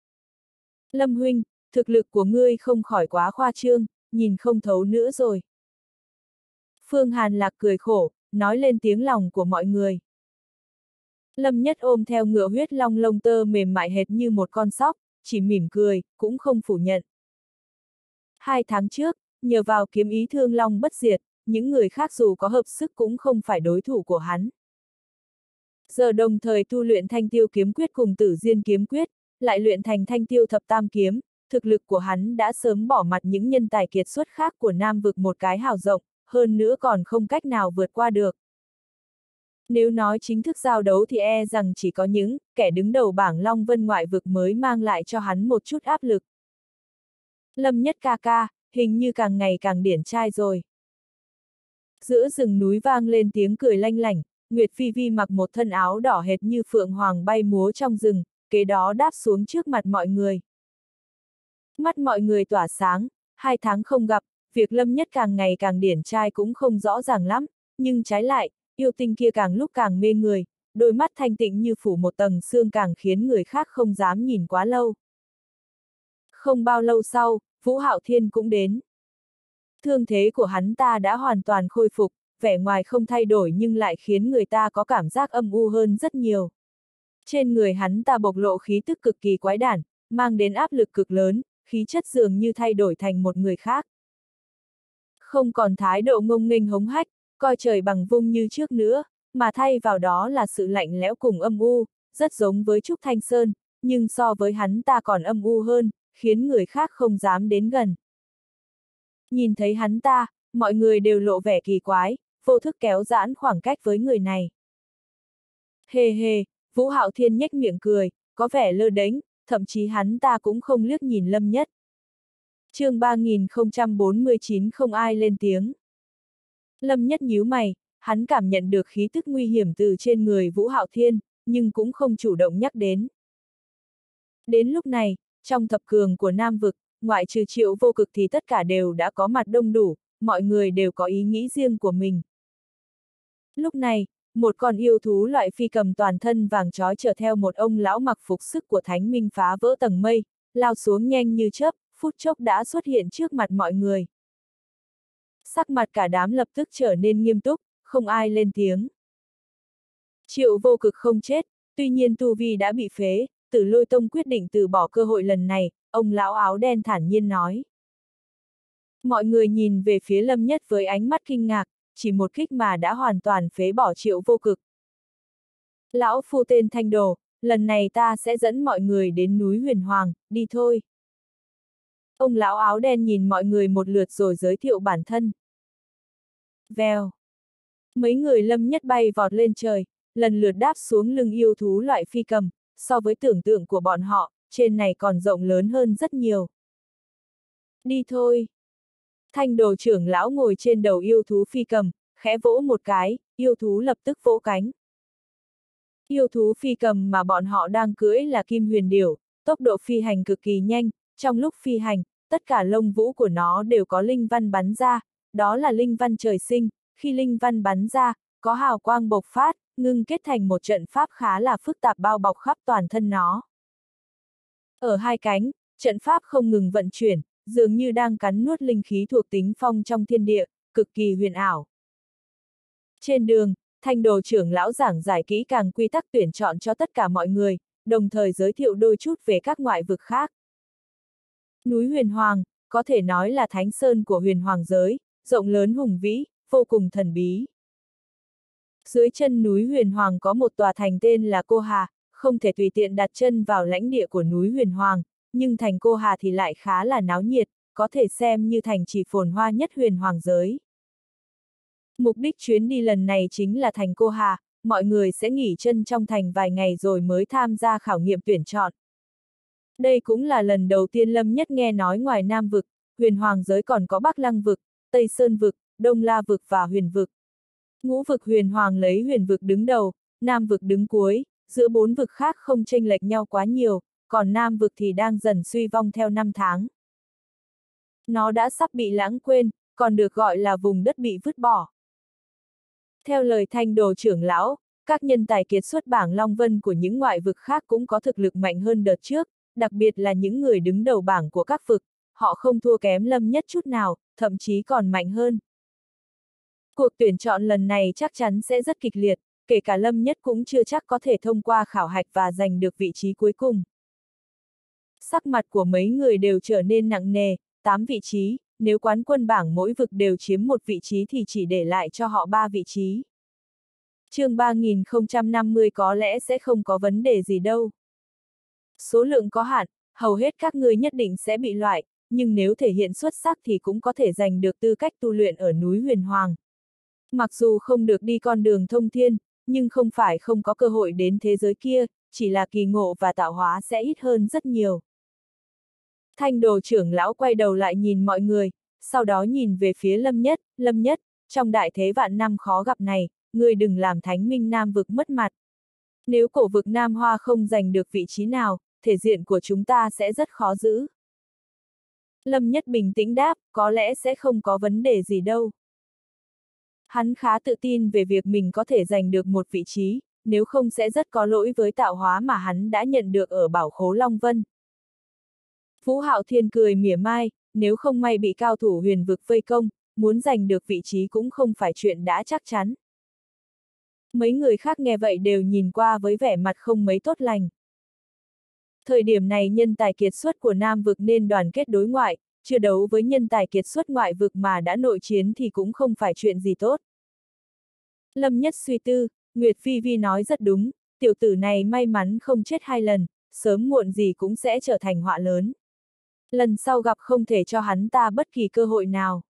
Lâm huynh, thực lực của ngươi không khỏi quá khoa trương, nhìn không thấu nữa rồi. Phương Hàn Lạc cười khổ, nói lên tiếng lòng của mọi người. Lâm Nhất ôm theo ngựa huyết long lông tơ mềm mại hệt như một con sóc, chỉ mỉm cười, cũng không phủ nhận. 2 tháng trước, nhờ vào kiếm ý thương long bất diệt, những người khác dù có hợp sức cũng không phải đối thủ của hắn. Giờ đồng thời tu luyện Thanh Tiêu kiếm quyết cùng Tử Diên kiếm quyết, lại luyện thành Thanh Tiêu thập tam kiếm, thực lực của hắn đã sớm bỏ mặt những nhân tài kiệt xuất khác của Nam vực một cái hào rộng, hơn nữa còn không cách nào vượt qua được. Nếu nói chính thức giao đấu thì e rằng chỉ có những kẻ đứng đầu bảng Long Vân ngoại vực mới mang lại cho hắn một chút áp lực. Lâm Nhất ca ca, hình như càng ngày càng điển trai rồi. Giữa rừng núi vang lên tiếng cười lanh lảnh, Nguyệt Phi Vi mặc một thân áo đỏ hệt như phượng hoàng bay múa trong rừng, kế đó đáp xuống trước mặt mọi người. Mắt mọi người tỏa sáng, 2 tháng không gặp, việc Lâm Nhất càng ngày càng điển trai cũng không rõ ràng lắm, nhưng trái lại, yêu tinh kia càng lúc càng mê người, đôi mắt thanh tịnh như phủ một tầng sương càng khiến người khác không dám nhìn quá lâu. Không bao lâu sau, Vũ Hạo Thiên cũng đến. Thương thế của hắn ta đã hoàn toàn khôi phục, vẻ ngoài không thay đổi nhưng lại khiến người ta có cảm giác âm u hơn rất nhiều. Trên người hắn ta bộc lộ khí tức cực kỳ quái đản, mang đến áp lực cực lớn, khí chất dường như thay đổi thành một người khác. Không còn thái độ ngông nghênh hống hách, coi trời bằng vung như trước nữa, mà thay vào đó là sự lạnh lẽo cùng âm u, rất giống với Trúc Thanh Sơn, nhưng so với hắn ta còn âm u hơn, khiến người khác không dám đến gần. Nhìn thấy hắn ta, mọi người đều lộ vẻ kỳ quái, vô thức kéo giãn khoảng cách với người này. Hề hề, Vũ Hạo Thiên nhếch miệng cười, có vẻ lơ đễnh, thậm chí hắn ta cũng không liếc nhìn Lâm Nhất. Chương 3049 không ai lên tiếng. Lâm Nhất nhíu mày, hắn cảm nhận được khí tức nguy hiểm từ trên người Vũ Hạo Thiên, nhưng cũng không chủ động nhắc đến. Đến lúc này, trong thập cường của Nam vực, ngoại trừ Triệu Vô Cực thì tất cả đều đã có mặt đông đủ, mọi người đều có ý nghĩ riêng của mình. Lúc này, một con yêu thú loại phi cầm toàn thân vàng trói chở theo một ông lão mặc phục sức của Thánh Minh phá vỡ tầng mây, lao xuống nhanh như chớp, phút chốc đã xuất hiện trước mặt mọi người. Sắc mặt cả đám lập tức trở nên nghiêm túc, không ai lên tiếng. Triệu Vô Cực không chết, tuy nhiên tu vi đã bị phế, Tử Lôi Tông quyết định từ bỏ cơ hội lần này, ông lão áo đen thản nhiên nói. Mọi người nhìn về phía Lâm Nhất với ánh mắt kinh ngạc, chỉ một kích mà đã hoàn toàn phế bỏ Triệu Vô Cực. Lão phu tên Thanh Đồ, lần này ta sẽ dẫn mọi người đến núi Huyền Hoàng, đi thôi. Ông lão áo đen nhìn mọi người một lượt rồi giới thiệu bản thân. Vèo. Mấy người Lâm Nhất bay vọt lên trời, lần lượt đáp xuống lưng yêu thú loại phi cầm, so với tưởng tượng của bọn họ, trên này còn rộng lớn hơn rất nhiều. Đi thôi. Thanh Đồ trưởng lão ngồi trên đầu yêu thú phi cầm, khẽ vỗ một cái, yêu thú lập tức vỗ cánh. Yêu thú phi cầm mà bọn họ đang cưỡi là Kim Huyền Điểu, tốc độ phi hành cực kỳ nhanh, trong lúc phi hành, tất cả lông vũ của nó đều có linh văn bắn ra, đó là linh văn trời sinh, khi linh văn bắn ra, có hào quang bộc phát, ngưng kết thành một trận pháp khá là phức tạp bao bọc khắp toàn thân nó. Ở hai cánh, trận pháp không ngừng vận chuyển, dường như đang cắn nuốt linh khí thuộc tính phong trong thiên địa, cực kỳ huyền ảo. Trên đường, Thanh Đồ trưởng lão giảng giải kỹ càng quy tắc tuyển chọn cho tất cả mọi người, đồng thời giới thiệu đôi chút về các ngoại vực khác. Núi Huyền Hoàng, có thể nói là thánh sơn của huyền hoàng giới, rộng lớn hùng vĩ, vô cùng thần bí. Dưới chân núi Huyền Hoàng có một tòa thành tên là Cô Hà, không thể tùy tiện đặt chân vào lãnh địa của núi Huyền Hoàng, nhưng thành Cô Hà thì lại khá là náo nhiệt, có thể xem như thành trì phồn hoa nhất huyền hoàng giới. Mục đích chuyến đi lần này chính là thành Cô Hà, mọi người sẽ nghỉ chân trong thành vài ngày rồi mới tham gia khảo nghiệm tuyển chọn. Đây cũng là lần đầu tiên Lâm Nhất nghe nói ngoài Nam vực, huyền hoàng giới còn có Bắc Lăng vực, Tây Sơn vực, Đông La vực và huyền vực. Ngũ vực huyền hoàng lấy huyền vực đứng đầu, Nam vực đứng cuối, giữa bốn vực khác không chênh lệch nhau quá nhiều, còn Nam vực thì đang dần suy vong theo năm tháng. Nó đã sắp bị lãng quên, còn được gọi là vùng đất bị vứt bỏ. Theo lời Thanh Đồ trưởng lão, các nhân tài kiệt xuất bảng Long Vân của những ngoại vực khác cũng có thực lực mạnh hơn đợt trước, đặc biệt là những người đứng đầu bảng của các vực, họ không thua kém Lâm Nhất chút nào, thậm chí còn mạnh hơn. Cuộc tuyển chọn lần này chắc chắn sẽ rất kịch liệt, kể cả Lâm Nhất cũng chưa chắc có thể thông qua khảo hạch và giành được vị trí cuối cùng. Sắc mặt của mấy người đều trở nên nặng nề, 8 vị trí, nếu quán quân bảng mỗi vực đều chiếm một vị trí thì chỉ để lại cho họ 3 vị trí. Chương 3050 có lẽ sẽ không có vấn đề gì đâu. Số lượng có hạn, hầu hết các ngươi nhất định sẽ bị loại, nhưng nếu thể hiện xuất sắc thì cũng có thể giành được tư cách tu luyện ở núi Huyền Hoàng. Mặc dù không được đi con đường thông thiên, nhưng không phải không có cơ hội đến thế giới kia, chỉ là kỳ ngộ và tạo hóa sẽ ít hơn rất nhiều. Thanh Đồ trưởng lão quay đầu lại nhìn mọi người, sau đó nhìn về phía Lâm Nhất, trong đại thế vạn năm khó gặp này, ngươi đừng làm Thánh Minh Nam vực mất mặt. Nếu cổ vực Nam Hoa không giành được vị trí nào, thể diện của chúng ta sẽ rất khó giữ. Lâm Nhất bình tĩnh đáp, có lẽ sẽ không có vấn đề gì đâu. Hắn khá tự tin về việc mình có thể giành được một vị trí, nếu không sẽ rất có lỗi với tạo hóa mà hắn đã nhận được ở bảo khố Long Vân. Vũ Hạo Thiên cười mỉa mai, nếu không may bị cao thủ huyền vực vây công, muốn giành được vị trí cũng không phải chuyện đã chắc chắn. Mấy người khác nghe vậy đều nhìn qua với vẻ mặt không mấy tốt lành. Thời điểm này nhân tài kiệt xuất của Nam vực nên đoàn kết đối ngoại, chưa đấu với nhân tài kiệt xuất ngoại vực mà đã nội chiến thì cũng không phải chuyện gì tốt. Lâm Nhất suy tư, Nguyệt Phi Vi nói rất đúng, tiểu tử này may mắn không chết 2 lần, sớm muộn gì cũng sẽ trở thành họa lớn. Lần sau gặp không thể cho hắn ta bất kỳ cơ hội nào.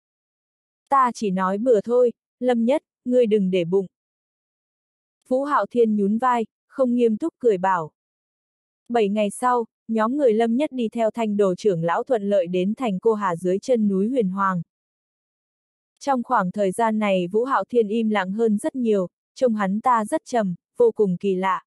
Ta chỉ nói bừa thôi, Lâm Nhất, ngươi đừng để bụng. Vũ Hạo Thiên nhún vai, không nghiêm túc cười bảo. 7 ngày sau, nhóm người Lâm Nhất đi theo Thanh Đồ trưởng lão thuận lợi đến thành Cô Hà dưới chân núi Huyền Hoàng. Trong khoảng thời gian này Vũ Hạo Thiên im lặng hơn rất nhiều, trông hắn ta rất trầm, vô cùng kỳ lạ.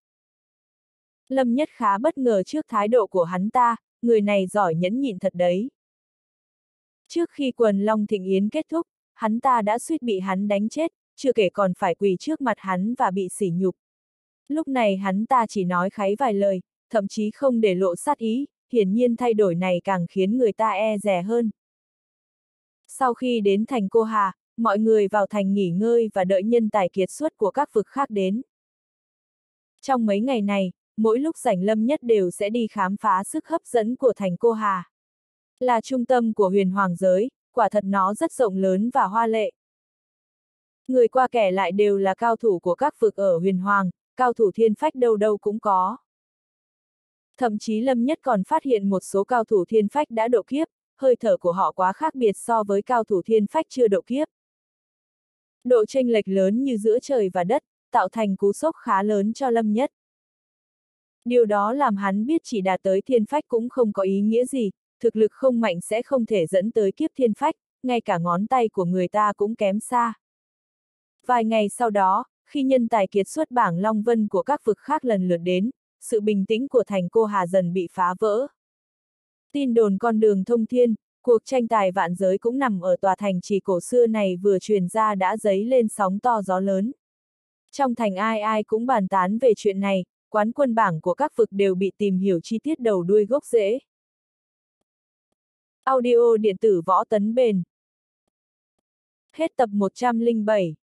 Lâm Nhất khá bất ngờ trước thái độ của hắn ta, người này giỏi nhẫn nhịn thật đấy. Trước khi quần Long Thịnh Yến kết thúc, hắn ta đã suýt bị hắn đánh chết, chưa kể còn phải quỳ trước mặt hắn và bị sỉ nhục. Lúc này hắn ta chỉ nói kháy vài lời, thậm chí không để lộ sát ý, hiển nhiên thay đổi này càng khiến người ta e dè hơn. Sau khi đến thành Cô Hà, mọi người vào thành nghỉ ngơi và đợi nhân tài kiệt xuất của các vực khác đến. Trong mấy ngày này, mỗi lúc rảnh Lâm Nhất đều sẽ đi khám phá sức hấp dẫn của thành Cô Hà. Là trung tâm của huyền hoàng giới, quả thật nó rất rộng lớn và hoa lệ. Người qua kẻ lại đều là cao thủ của các vực ở huyền hoàng, cao thủ thiên phách đâu đâu cũng có. Thậm chí Lâm Nhất còn phát hiện một số cao thủ thiên phách đã độ kiếp, hơi thở của họ quá khác biệt so với cao thủ thiên phách chưa độ kiếp. Độ chênh lệch lớn như giữa trời và đất, tạo thành cú sốc khá lớn cho Lâm Nhất. Điều đó làm hắn biết chỉ đạt tới thiên phách cũng không có ý nghĩa gì, thực lực không mạnh sẽ không thể dẫn tới kiếp thiên phách, ngay cả ngón tay của người ta cũng kém xa. Vài ngày sau đó, khi nhân tài kiệt xuất bảng Long Vân của các vực khác lần lượt đến, sự bình tĩnh của thành Cô Hà dần bị phá vỡ. Tin đồn con đường thông thiên, cuộc tranh tài vạn giới cũng nằm ở tòa thành trì cổ xưa này vừa truyền ra đã dấy lên sóng to gió lớn. Trong thành ai ai cũng bàn tán về chuyện này, quán quân bảng của các vực đều bị tìm hiểu chi tiết đầu đuôi gốc rễ. Audio điện tử Võ Tấn Bền. Hết tập 107.